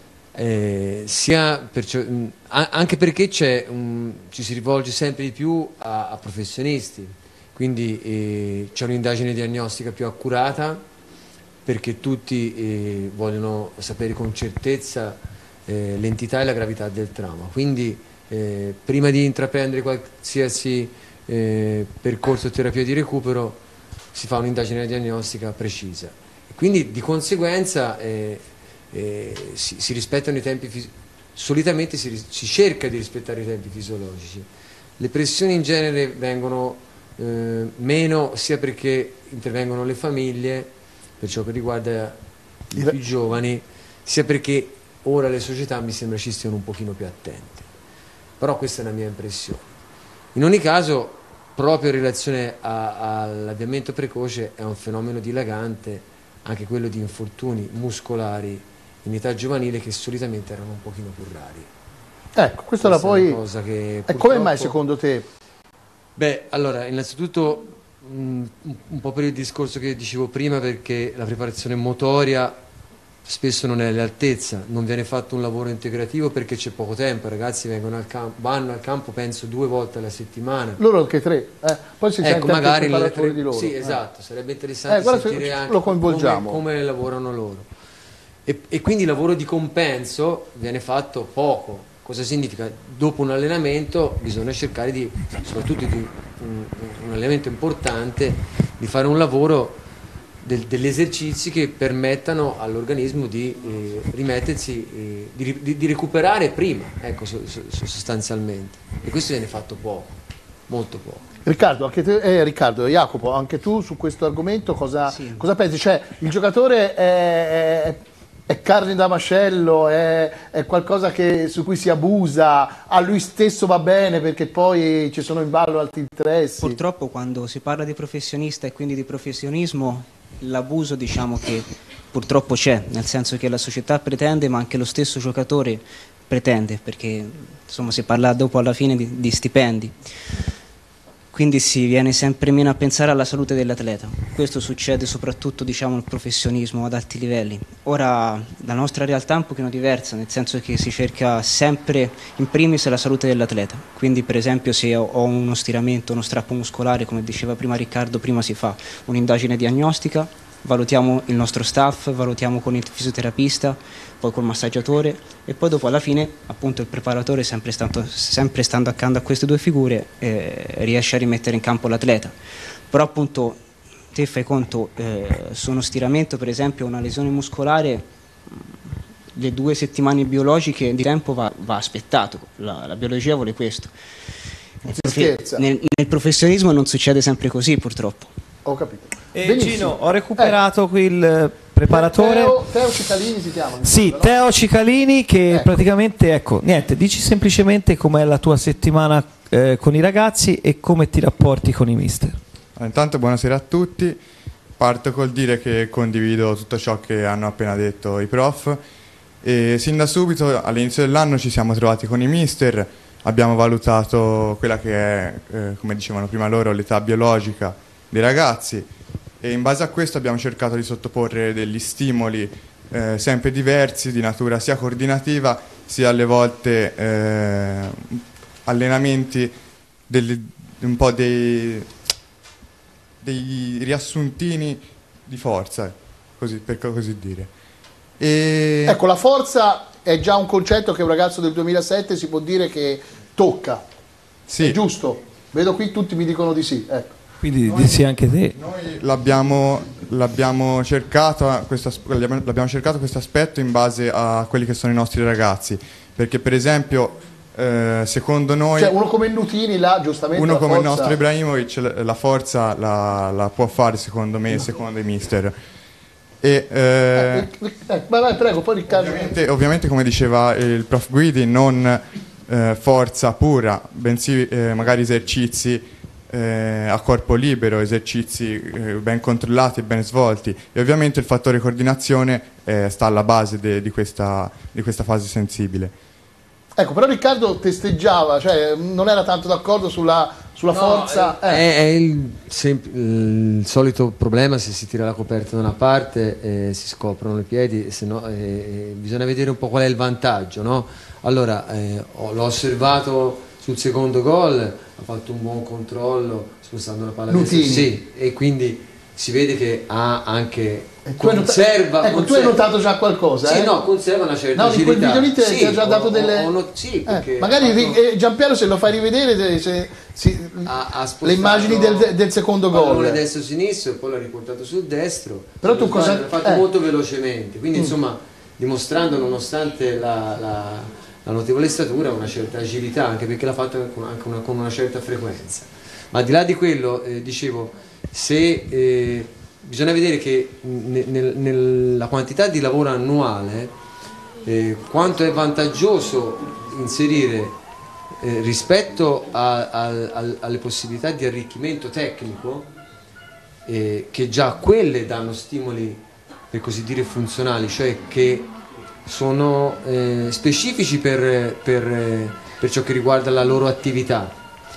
Speaker 2: anche perché ci si rivolge sempre di più a professionisti, quindi c'è un'indagine diagnostica più accurata, perché tutti vogliono sapere con certezza l'entità e la gravità del trauma. Quindi prima di intraprendere qualsiasi percorso di terapia di recupero si fa un'indagine diagnostica precisa. E quindi di conseguenza si rispettano i tempi solitamente si cerca di rispettare i tempi fisiologici. Le pressioni in genere vengono meno, sia perché intervengono le famiglie per ciò che riguarda i più giovani, sia perché ora le società mi sembra ci stiano un pochino più attente. Però questa è la mia impressione. In ogni caso, proprio in relazione all'avviamento precoce, è un fenomeno dilagante, anche quello di infortuni muscolari in età giovanile, che solitamente erano un pochino più rari.
Speaker 1: Ecco, questa era poi...
Speaker 2: cosa che
Speaker 1: E come mai secondo te?
Speaker 2: Beh, allora, innanzitutto un po' per il discorso che dicevo prima, perché la preparazione motoria spesso non è all'altezza, non viene fatto un lavoro integrativo perché c'è poco tempo, i ragazzi vanno al campo penso 2 volte alla settimana.
Speaker 1: Loro anche 3, poi si sente
Speaker 2: magari
Speaker 1: anche il preparatore di loro.
Speaker 2: Sì, esatto, sarebbe interessante sentire anche
Speaker 1: lo coinvolgiamo.
Speaker 2: come lavorano loro. E quindi il lavoro di compenso viene fatto poco. Cosa significa? Dopo un allenamento bisogna cercare soprattutto di un allenamento importante, di fare un lavoro degli esercizi che permettano all'organismo di rimettersi, di recuperare prima, ecco, sostanzialmente. E questo viene fatto poco, molto poco.
Speaker 1: Riccardo, anche te, Riccardo e Jacopo, anche tu su questo argomento cosa pensi? Cioè, il giocatore è carne da macello, è qualcosa su cui si abusa, a lui stesso va bene perché poi ci sono in ballo altri interessi?
Speaker 3: Purtroppo quando si parla di professionista e quindi di professionismo, l'abuso diciamo che purtroppo c'è, nel senso che la società pretende, ma anche lo stesso giocatore pretende, perché insomma si parla dopo alla fine di stipendi. Quindi si viene sempre meno a pensare alla salute dell'atleta. Questo succede soprattutto diciamo nel professionismo ad alti livelli. Ora la nostra realtà è un pochino diversa, nel senso che si cerca sempre in primis la salute dell'atleta. Quindi per esempio se ho uno stiramento, uno strappo muscolare, come diceva prima Riccardo, prima si fa un'indagine diagnostica, valutiamo il nostro staff, valutiamo con il fisioterapista, poi col massaggiatore e poi dopo alla fine appunto il preparatore, sempre stando accanto a queste 2 figure, riesce a rimettere in campo l'atleta. Però appunto te fai conto, su uno stiramento per esempio, una lesione muscolare, le 2 settimane biologiche di tempo va aspettato, la biologia vuole questo. Nel professionismo non succede sempre così purtroppo.
Speaker 1: Ho capito.
Speaker 5: Gino, ho recuperato qui il preparatore.
Speaker 1: Teo Cicalini si chiama?
Speaker 5: Sì, no? Teo Cicalini che praticamente, ecco, niente, dici semplicemente com'è la tua settimana con i ragazzi e come ti rapporti con i mister.
Speaker 11: Intanto buonasera a tutti, parto col dire che condivido tutto ciò che hanno appena detto i prof e sin da subito all'inizio dell'anno ci siamo trovati con i mister, abbiamo valutato quella che è, come dicevano prima loro, l'età biologica dei ragazzi e in base a questo abbiamo cercato di sottoporre degli stimoli sempre diversi di natura sia coordinativa sia alle volte allenamenti un po' dei riassuntini di forza, così, per così dire.
Speaker 1: Ecco, la forza è già un concetto che un ragazzo del 2007 si può dire che tocca,
Speaker 11: sì.
Speaker 1: È giusto? Vedo qui tutti mi dicono di sì, ecco.
Speaker 5: Quindi dici anche te.
Speaker 11: Noi l'abbiamo cercato questo aspetto in base a quelli che sono i nostri ragazzi, perché per esempio secondo noi,
Speaker 1: cioè uno come Nutini là giustamente
Speaker 11: uno come
Speaker 1: forza...
Speaker 11: il nostro Ibrahimovic la forza la può fare secondo me, secondo i mister.
Speaker 1: Vai, prego, poi Riccardo.
Speaker 11: Ovviamente come diceva il prof Guidi, non forza pura, bensì magari esercizi a corpo libero, esercizi ben controllati e ben svolti, e ovviamente il fattore coordinazione sta alla base di questa fase sensibile.
Speaker 1: Ecco, però Riccardo testeggiava, cioè non era tanto d'accordo sulla forza.
Speaker 2: È il solito problema: se si tira la coperta da una parte si scoprono i piedi, se no, bisogna vedere un po' qual è il vantaggio, no? Allora, l'ho osservato sul secondo gol, ha fatto un buon controllo spostando la palla destra, sì, e quindi si vede che ha anche conserva.
Speaker 1: Ecco, tu hai notato già qualcosa?
Speaker 2: Sì, no, conserva una certa agilità.
Speaker 1: Di quel video lì ti ha già dato delle.
Speaker 2: Sì, perché
Speaker 1: magari Giampiero, se lo fai rivedere, le immagini del secondo gol.
Speaker 2: Pallone destro-sinistro e poi l'ha riportato sul destro.
Speaker 1: Però tu cosa.
Speaker 2: L'ha fatto molto velocemente, quindi insomma, dimostrando, nonostante la notevole statura, una certa agilità, anche perché l'ha fatto anche con una certa frequenza. Ma al di là di quello, dicevo, se bisogna vedere che nella quantità di lavoro annuale quanto è vantaggioso inserire rispetto alle possibilità di arricchimento tecnico, che già quelle danno stimoli per così dire funzionali, cioè che sono specifici per ciò che riguarda la loro attività.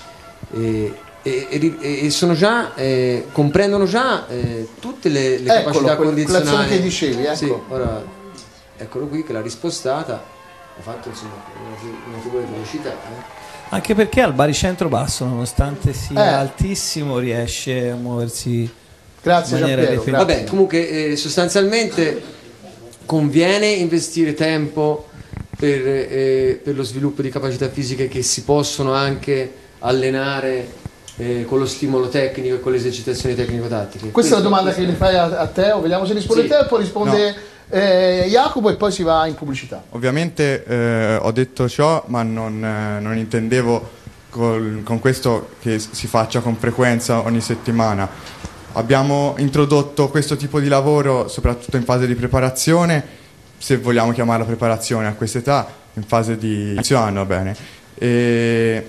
Speaker 2: E sono già comprendono già tutte le capacità condizionali
Speaker 1: che dicevi, ecco.
Speaker 2: Sì, ora eccolo qui che l'ha rispostata, ha fatto insomma una notevole velocità.
Speaker 5: Anche perché al baricentro basso, nonostante sia altissimo, riesce a muoversi in maniera effettiva.
Speaker 2: Vabbè, comunque sostanzialmente conviene investire tempo per lo sviluppo di capacità fisiche che si possono anche allenare con lo stimolo tecnico e con le esercitazioni tecnico-tattiche.
Speaker 1: Questa è la domanda che gli fai a Teo, vediamo se risponde te, poi risponde Jacopo e poi si va in pubblicità.
Speaker 11: Ovviamente ho detto ciò, ma non intendevo con questo che si faccia con frequenza ogni settimana. Abbiamo introdotto questo tipo di lavoro soprattutto in fase di preparazione, se vogliamo chiamarla preparazione a quest'età, in fase di inizio anno, va bene, e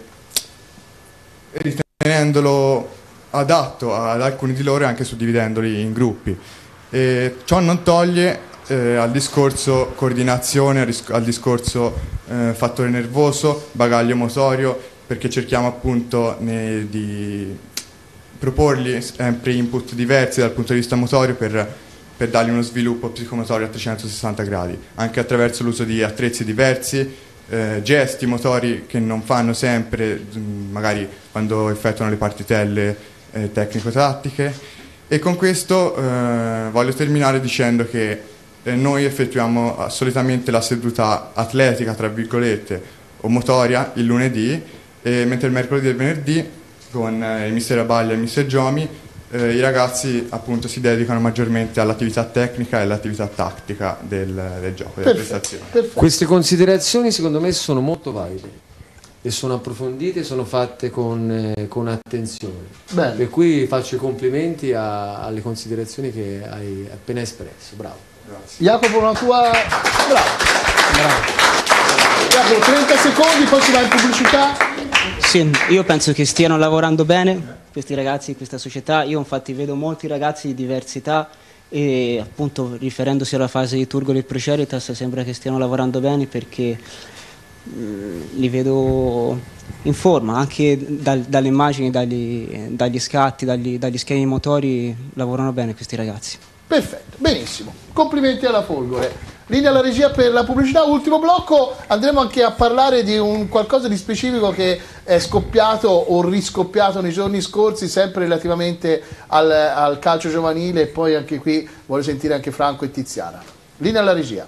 Speaker 11: ritenendolo adatto ad alcuni di loro e anche suddividendoli in gruppi. Ciò non toglie al discorso coordinazione, al discorso fattore nervoso, bagaglio motorio, perché cerchiamo appunto di proporgli sempre input diversi dal punto di vista motorio per dargli uno sviluppo psicomotorio a 360 gradi, anche attraverso l'uso di attrezzi diversi, gesti motori che non fanno sempre, magari quando effettuano le partitelle tecnico-tattiche. E con questo voglio terminare dicendo che noi effettuiamo solitamente la seduta atletica, tra virgolette, o motoria il lunedì, mentre il mercoledì e il venerdì con il mister Abaglia e il mister Giomi i ragazzi appunto si dedicano maggiormente all'attività tecnica e all'attività tattica del gioco, della prestazione.
Speaker 2: Queste considerazioni secondo me sono molto valide e sono approfondite, sono fatte con attenzione.
Speaker 1: Bene.
Speaker 2: Per cui faccio i complimenti alle considerazioni che hai appena espresso. Bravo.
Speaker 11: Grazie.
Speaker 1: Jacopo, una tua. Bravo. Jacopo, 30 secondi, poi si va in pubblicità.
Speaker 3: Sì, io penso che stiano lavorando bene questi ragazzi in questa società. Io infatti vedo molti ragazzi di diverse età e appunto riferendosi alla fase di Turgoli e Proceritas sembra che stiano lavorando bene, perché li vedo in forma anche dalle immagini, dagli scatti, dagli schemi motori. Lavorano bene questi ragazzi.
Speaker 1: Perfetto, benissimo, complimenti alla Folgore. Linea alla regia per la pubblicità. Ultimo blocco, andremo anche a parlare di un qualcosa di specifico che è scoppiato o riscoppiato nei giorni scorsi, sempre relativamente al calcio giovanile, e poi anche qui voglio sentire anche Franco e Tiziana. Linea alla regia.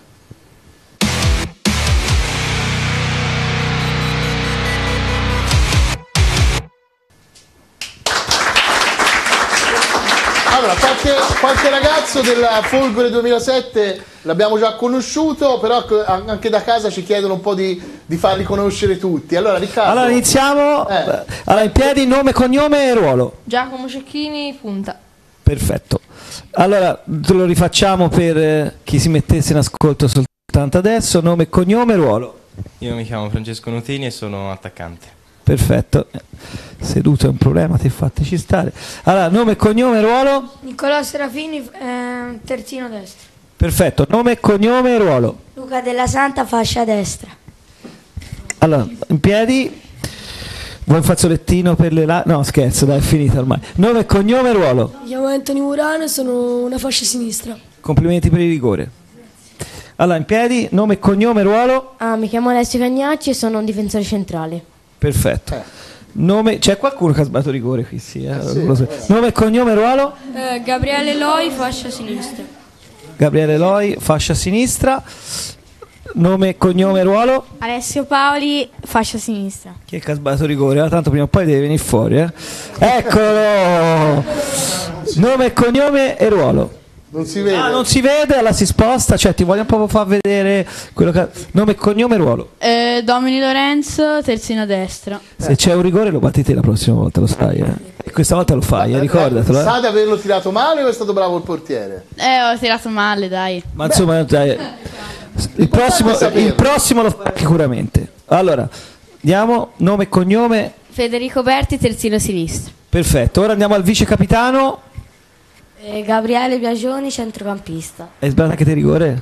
Speaker 1: Allora, qualche ragazzo della Folgore 2007 l'abbiamo già conosciuto, però anche da casa ci chiedono un po' di farli conoscere tutti. Allora, Riccardo.
Speaker 5: Allora iniziamo. Allora, in piedi, nome, cognome e ruolo.
Speaker 12: Giacomo Cecchini, punta.
Speaker 5: Perfetto. Allora, te lo rifacciamo per chi si mettesse in ascolto soltanto adesso. Nome, cognome e ruolo.
Speaker 9: Io mi chiamo Francesco Nutini e sono attaccante.
Speaker 5: Perfetto, seduto è un problema, ti fateci stare. Allora, nome, cognome, ruolo?
Speaker 13: Nicolò Serafini, terzino destro.
Speaker 5: Perfetto, nome, cognome, ruolo?
Speaker 13: Luca Della Santa, fascia destra.
Speaker 14: Allora, in piedi. Vuoi un fazzolettino per le no, scherzo, dai, è finita ormai. Nome e cognome e ruolo.
Speaker 8: Mi chiamo Anthony Murano e sono una fascia sinistra.
Speaker 14: Complimenti per il rigore. Allora, in piedi, nome e cognome e ruolo.
Speaker 15: Mi chiamo Alessio Cagnacci e sono un difensore centrale.
Speaker 14: Perfetto. Nome, c'è qualcuno che ha sbagliato rigore qui? Sì,
Speaker 1: sì.
Speaker 14: Nome e cognome e ruolo.
Speaker 13: Gabriele Loi, fascia sinistra.
Speaker 14: Gabriele Loi, fascia sinistra. Nome e cognome e ruolo.
Speaker 15: Alessio Paoli, fascia sinistra.
Speaker 14: Chi è che ha sbagliato rigore? Tanto prima o poi deve venire fuori, Eccolo! Nome e cognome e ruolo.
Speaker 1: Non si vede.
Speaker 14: Non si vede, allora si sposta, cioè ti voglio proprio far vedere quello che... Nome e cognome e ruolo.
Speaker 16: Domini Lorenzo, terzino destra.
Speaker 14: Se c'è un rigore lo battiti la prossima volta, lo sai, E questa volta lo fai, ricordatelo.
Speaker 1: Sa di averlo tirato male o è stato bravo il portiere?
Speaker 16: Ho tirato male, dai.
Speaker 14: Ma insomma, dai, il prossimo lo fai sicuramente. Allora, andiamo, nome e cognome.
Speaker 15: Federico Berti, terzino sinistro.
Speaker 14: Perfetto, ora andiamo al vice capitano.
Speaker 15: Gabriele Biagioni, centrocampista.
Speaker 14: Hai sbagliato anche te rigore?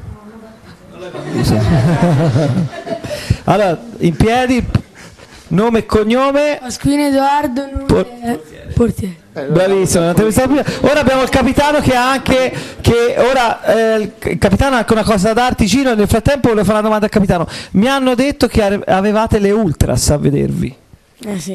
Speaker 14: Allora, in piedi, nome e cognome.
Speaker 7: Pasquini Edoardo, portiere.
Speaker 14: Bravissimo. Ora abbiamo il capitano che ha anche il capitano ha anche una cosa da darti, Gino. Nel frattempo volevo fare una domanda al capitano. Mi hanno detto che avevate le ultras a vedervi.
Speaker 15: Sì.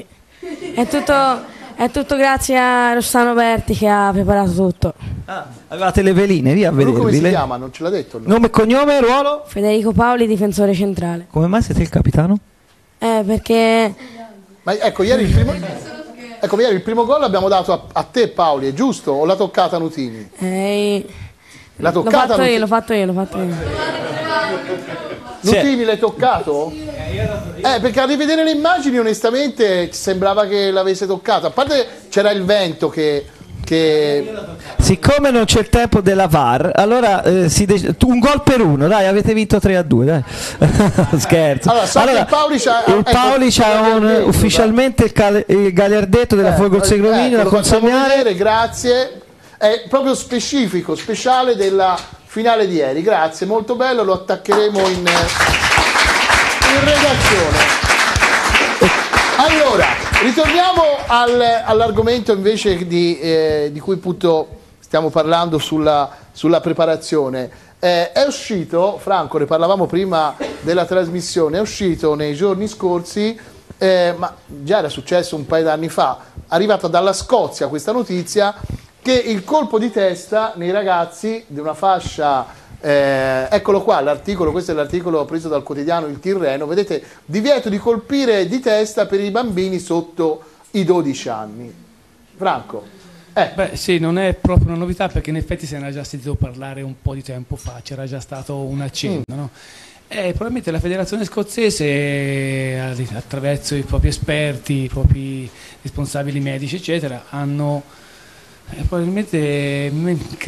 Speaker 15: È tutto grazie a Rossano Berti che ha preparato tutto.
Speaker 14: Avevate le veline, via a vedervi.
Speaker 1: Come si chiama? Non ce l'ha detto.
Speaker 14: Nome e cognome, ruolo?
Speaker 15: Federico Paoli, difensore centrale.
Speaker 14: Come mai siete il capitano?
Speaker 15: Perché...
Speaker 1: Ma ecco, ieri il primo gol l'abbiamo dato a te, Paoli, è giusto? O l'ha toccata Nutini? L'ha toccata
Speaker 15: L'ho fatto io.
Speaker 1: Nutini l'hai toccato? Perché a rivedere le immagini onestamente sembrava che l'avesse toccato. A parte c'era il vento che...
Speaker 14: Siccome non c'è il tempo della VAR, allora un gol per uno, dai, avete vinto 3-2, dai. Scherzo.
Speaker 1: Allora, il
Speaker 14: Paoli c'ha ufficialmente il gagliardetto della Folgor Segrominio da consegnare.
Speaker 1: Grazie. È proprio specifico, speciale della finale di ieri. Grazie, molto bello, lo attaccheremo in redazione. Allora, ritorniamo all'argomento invece di cui appunto stiamo parlando sulla preparazione. È uscito, Franco, ne parlavamo prima della trasmissione, è uscito nei giorni scorsi, ma già era successo un paio d'anni fa, arrivata dalla Scozia questa notizia, che il colpo di testa nei ragazzi di una fascia, eccolo qua l'articolo, questo è l'articolo preso dal quotidiano Il Tirreno, vedete, divieto di colpire di testa per i bambini sotto i 12 anni. Franco?
Speaker 4: Sì, non è proprio una novità perché in effetti se ne era già sentito parlare un po' di tempo fa, c'era già stato un accenno, no? Probabilmente la federazione scozzese, attraverso i propri esperti, i propri responsabili medici, eccetera, hanno probabilmente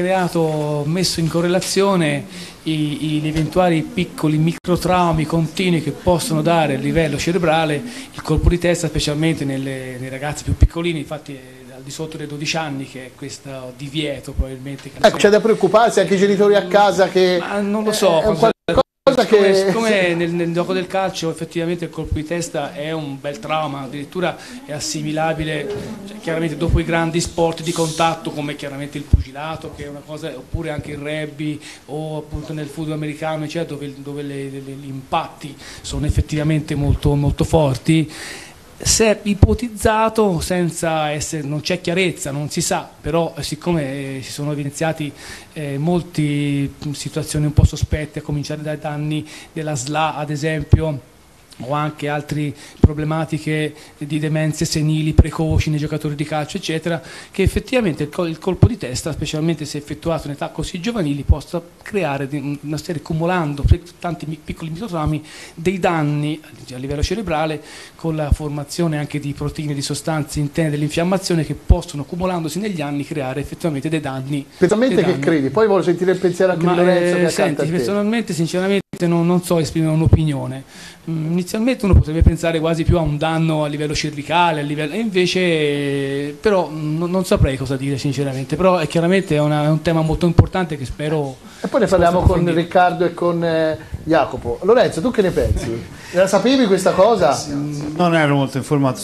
Speaker 4: messo in correlazione gli eventuali piccoli microtraumi continui che possono dare a livello cerebrale il colpo di testa, specialmente nei ragazzi più piccolini, infatti al di sotto dei 12 anni, che è questo divieto probabilmente.
Speaker 1: C'è da preoccuparsi anche i genitori a casa che...
Speaker 4: Ma non lo so. Siccome nel gioco del calcio effettivamente il colpo di testa è un bel trauma, addirittura è assimilabile, cioè, chiaramente dopo i grandi sport di contatto come chiaramente il pugilato, che è una cosa, oppure anche il rugby o appunto nel football americano, eccetera, dove gli impatti sono effettivamente molto, molto forti. Se è ipotizzato, non c'è chiarezza, non si sa, però siccome si sono evidenziati molte situazioni un po' sospette, a cominciare dai danni della SLA ad esempio, o anche altre problematiche di demenze senili precoci nei giocatori di calcio, eccetera, che effettivamente il colpo di testa, specialmente se effettuato in età così giovanili, possa creare una serie, accumulando tanti piccoli microtraumi, dei danni a livello cerebrale, con la formazione anche di proteine, di sostanze interne dell'infiammazione, che possono, accumulandosi negli anni, creare effettivamente dei danni.
Speaker 1: Personalmente che credi? Poi voglio sentire il pensiero anche di Lorenzo che accanto a te.
Speaker 4: Personalmente, sinceramente, non so esprimere un'opinione. Inizialmente uno potrebbe pensare quasi più a un danno a livello cervicale, e invece però non saprei cosa dire sinceramente, però è chiaramente è un tema molto importante che spero...
Speaker 1: E poi ne parliamo con Riccardo e con Jacopo. Lorenzo, tu che ne pensi? La sapevi questa cosa?
Speaker 17: Non ero molto informato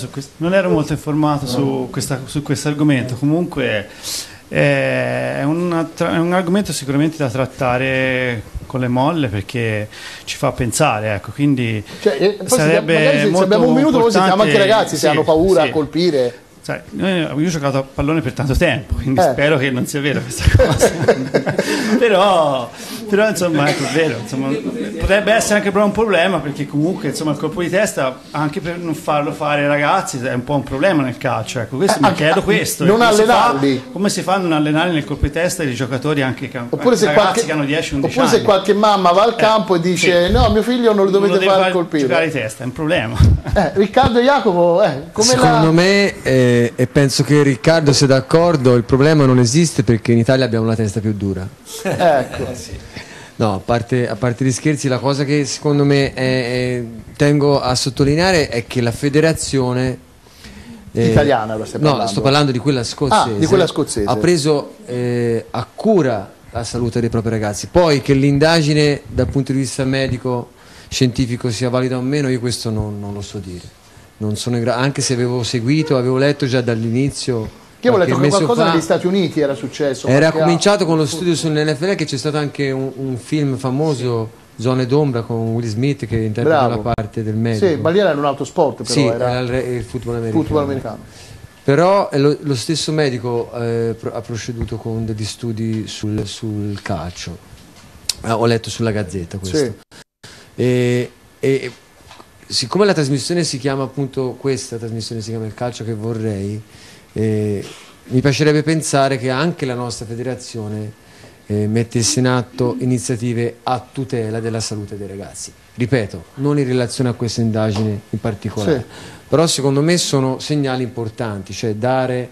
Speaker 17: su questo argomento, comunque è un argomento sicuramente da trattare con le molle, perché ci fa pensare, ecco, quindi sarebbe molto
Speaker 1: abbiamo un minuto, poi sentiamo anche i ragazzi se hanno paura a colpire.
Speaker 17: Sai, io ho giocato a pallone per tanto tempo, quindi spero che non sia vera questa cosa. però insomma, ecco, è vero, insomma, potrebbe essere anche però un problema, perché comunque insomma il colpo di testa, anche per non farlo fare ai ragazzi, è un po' un problema nel calcio, ecco, questo mi chiedo questo.
Speaker 1: Non allenarli.
Speaker 17: Come si fa a non allenare nel colpo di testa dei giocatori anche che hanno 10-11 anni?
Speaker 1: Oppure se qualche mamma va al campo e dice no, mio figlio non lo dovete far colpire.
Speaker 17: Giocare di testa è un problema.
Speaker 1: Riccardo e Jacopo,
Speaker 2: secondo me, e penso che Riccardo sia d'accordo, il problema non esiste perché in Italia abbiamo la testa più dura.
Speaker 1: Ecco.
Speaker 2: No, a parte gli scherzi, la cosa che secondo me tengo a sottolineare è che la federazione
Speaker 1: italiana, lo stai parlando?
Speaker 2: No, sto parlando di quella scozzese.
Speaker 1: Di quella scozzese.
Speaker 2: Ha preso a cura la salute dei propri ragazzi. Poi che l'indagine dal punto di vista medico, scientifico sia valida o meno, io questo non lo so dire. Non sono anche se avevo letto già dall'inizio.
Speaker 1: Io ho letto che qualcosa negli Stati Uniti era successo.
Speaker 2: Era cominciato con lo studio sull'NFL, che c'è stato anche un film famoso, Zone d'ombra, con Will Smith che interpreta la parte del medico.
Speaker 1: Sì, ma lì era un altro sport, però
Speaker 2: sì,
Speaker 1: era
Speaker 2: il football americano. Però lo stesso medico ha proceduto con degli studi sul calcio. Ho letto sulla Gazzetta questo. Sì. E siccome la trasmissione si chiama appunto, questa trasmissione si chiama Il calcio che vorrei, mi piacerebbe pensare che anche la nostra federazione mettesse in atto iniziative a tutela della salute dei ragazzi. Ripeto, non in relazione a questa indagine in particolare, però secondo me sono segnali importanti, cioè dare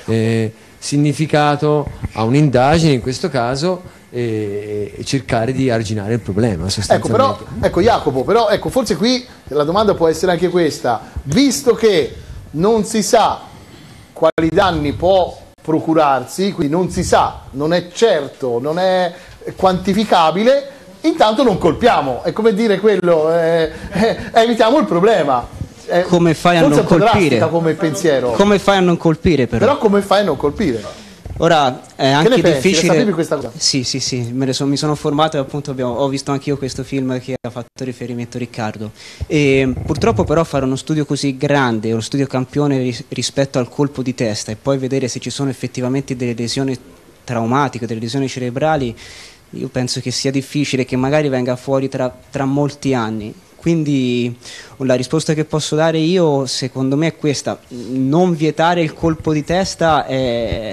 Speaker 2: significato a un'indagine in questo caso e cercare di arginare il problema sostanzialmente.
Speaker 1: Ecco Jacopo, però forse qui la domanda può essere anche questa: visto che non si sa quali danni può procurarsi, quindi non si sa, non è certo, non è quantificabile, intanto non colpiamo, è come dire quello, evitiamo il problema.
Speaker 3: Come fai a non colpire?
Speaker 1: Come pensiero.
Speaker 3: Come fai a non colpire però?
Speaker 1: Come fai a non colpire?
Speaker 3: Ora è anche difficile.
Speaker 1: Sapevi questa cosa?
Speaker 3: Sì, mi sono formato e appunto ho visto anche io questo film che ha fatto riferimento Riccardo. E purtroppo però fare uno studio così grande, uno studio campione rispetto al colpo di testa e poi vedere se ci sono effettivamente delle lesioni traumatiche, delle lesioni cerebrali, io penso che sia difficile, che magari venga fuori tra molti anni. Quindi la risposta che posso dare io, secondo me, è questa: non vietare il colpo di testa è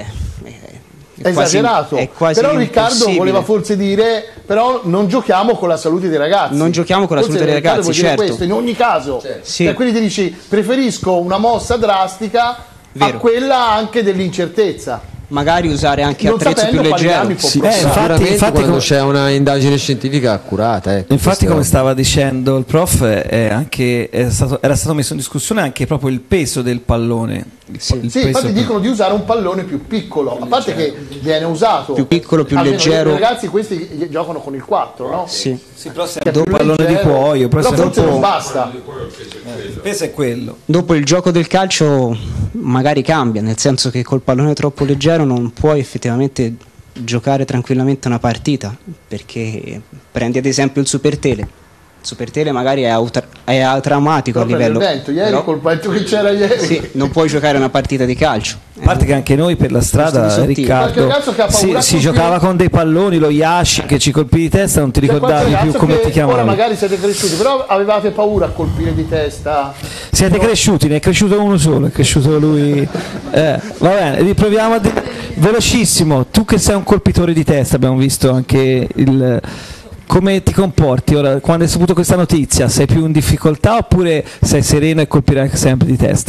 Speaker 1: esagerato. Però Riccardo voleva forse dire, però non giochiamo con la salute dei ragazzi.
Speaker 3: Non giochiamo con la salute dei ragazzi, certo.
Speaker 1: Questo, in ogni caso.
Speaker 3: Sì.
Speaker 1: Quindi ti dici, preferisco una mossa drastica a quella anche dell'incertezza.
Speaker 3: Magari usare anche attrezzo più leggero.
Speaker 2: Infatti quando c'è una indagine scientifica accurata.
Speaker 5: Infatti, come stava dicendo il prof, era stato messo in discussione anche proprio il peso del pallone.
Speaker 1: Infatti dicono di usare un pallone più piccolo, a parte che viene usato
Speaker 3: più piccolo, più leggero.
Speaker 1: I ragazzi questi giocano con il 4, no?
Speaker 3: Sì,
Speaker 5: però se dopo il pallone di cuoio,
Speaker 1: però forse non basta.
Speaker 5: Il peso è quello.
Speaker 3: Dopo il gioco del calcio magari cambia, nel senso che col pallone troppo leggero non puoi effettivamente giocare tranquillamente una partita, perché prendi ad esempio il Super Tele. Super Tele magari è traumatico a livello.
Speaker 1: Ieri col vento che c'era ieri.
Speaker 3: Sì, non puoi giocare una partita di calcio.
Speaker 5: A parte che anche noi per la strada, Riccardo, si giocava con dei palloni, lo Yashi, che ci colpì di testa, non ti ricordavi più come ti chiamavi.
Speaker 1: Ora magari siete cresciuti, però avevate paura a colpire di testa.
Speaker 17: Siete cresciuti, ne è cresciuto uno solo, è cresciuto lui. Va bene, riproviamo velocissimo. Tu che sei un colpitore di testa, abbiamo visto anche come ti comporti ora quando hai saputo questa notizia? Sei più in difficoltà oppure sei sereno e colpirai sempre di testa?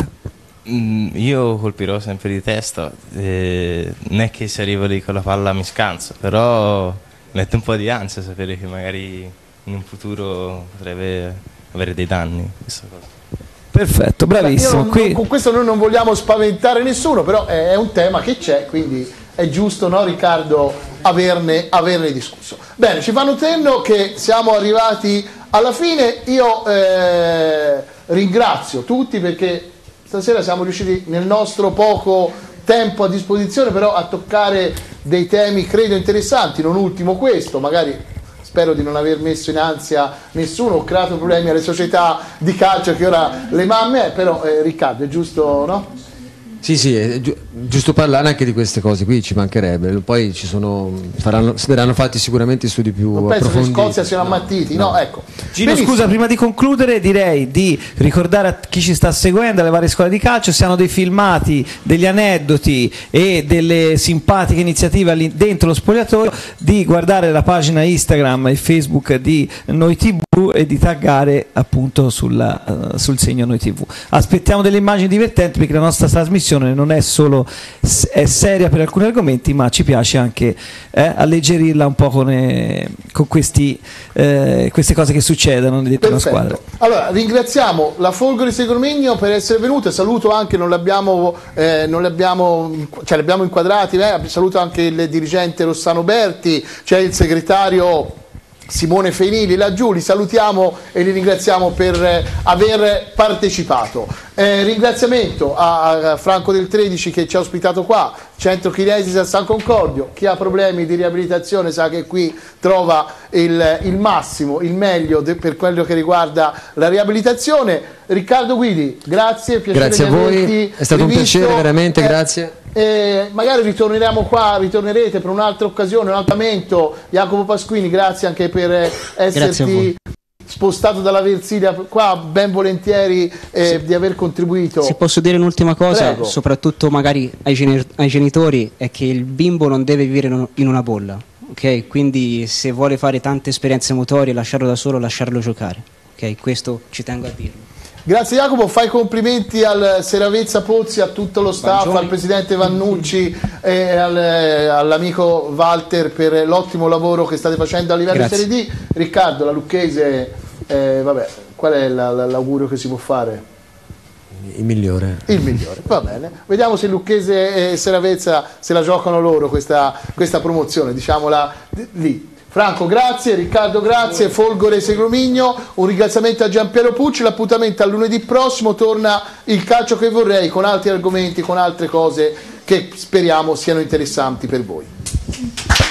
Speaker 9: Io colpirò sempre di testa, non è che se arrivo lì con la palla mi scanso, però mette un po' di ansia sapere che magari in un futuro potrebbe avere dei danni questa cosa.
Speaker 17: Perfetto, bravissimo.
Speaker 1: Con questo noi non vogliamo spaventare nessuno, però è un tema che c'è, quindi è giusto, no, Riccardo, averne discusso. Bene, ci fanno tenno che siamo arrivati alla fine. Io ringrazio tutti perché stasera siamo riusciti nel nostro poco tempo a disposizione però a toccare dei temi credo interessanti, non ultimo questo, magari spero di non aver messo in ansia nessuno, ho creato problemi alle società di calcio che ora le mamme, però Riccardo è giusto, no?
Speaker 2: Sì, è giusto parlare anche di queste cose qui, ci mancherebbe, poi verranno fatti sicuramente studi più approfonditi.
Speaker 1: Non penso che in Scozia siano ammattiti, no? Ecco.
Speaker 17: Gino,
Speaker 1: benissimo.
Speaker 17: scusa, prima di concludere direi di ricordare a chi ci sta seguendo alle varie scuole di calcio, se hanno dei filmati, degli aneddoti e delle simpatiche iniziative dentro lo spogliatoio, di guardare la pagina Instagram e Facebook di Noi TV e di taggare appunto sul segno Noi TV. Aspettiamo delle immagini divertenti perché la nostra trasmissione non è solo seria per alcuni argomenti, ma ci piace anche alleggerirla un po' con queste cose che succedano dentro una squadra.
Speaker 1: Allora ringraziamo la Folgore Segormegno per essere venuta, saluto anche, l'abbiamo inquadrati, saluto anche il dirigente Rossano Berti, c'è il segretario Simone Fenili laggiù, li salutiamo e li ringraziamo per aver partecipato. Ringraziamento a Franco del 13 che ci ha ospitato qua, Centro Chinesis a San Concordio. Chi ha problemi di riabilitazione sa che qui trova il massimo, il meglio per quello che riguarda la riabilitazione. Riccardo Guidi, grazie,
Speaker 2: grazie a voi, è stato un piacere veramente, grazie.
Speaker 1: Magari ritornerete per un'altra occasione, un altro momento. Jacopo Pasquini, grazie anche per esserti spostato dalla Versilia qua, ben volentieri di aver contribuito.
Speaker 3: Se posso dire un'ultima cosa,
Speaker 1: prego.
Speaker 3: Soprattutto magari ai genitori, è che il bimbo non deve vivere in una bolla, ok? Quindi se vuole fare tante esperienze motorie, lasciarlo da solo, lasciarlo giocare, ok? Questo ci tengo a dirlo.
Speaker 1: Grazie Jacopo, fai complimenti al Seravezza Pozzi, a tutto lo staff, al presidente Vannucci e all'amico Walter per l'ottimo lavoro che state facendo a livello Serie D. Riccardo, la Lucchese, qual è l'augurio che si può fare?
Speaker 2: Il migliore.
Speaker 1: Il migliore, va bene. Vediamo se Lucchese e Seravezza se la giocano loro questa promozione, diciamola lì. Franco grazie, Riccardo grazie, Folgore Segromigno, un ringraziamento a Giampiero Pucci, l'appuntamento a lunedì prossimo, torna il calcio che vorrei con altri argomenti, con altre cose che speriamo siano interessanti per voi.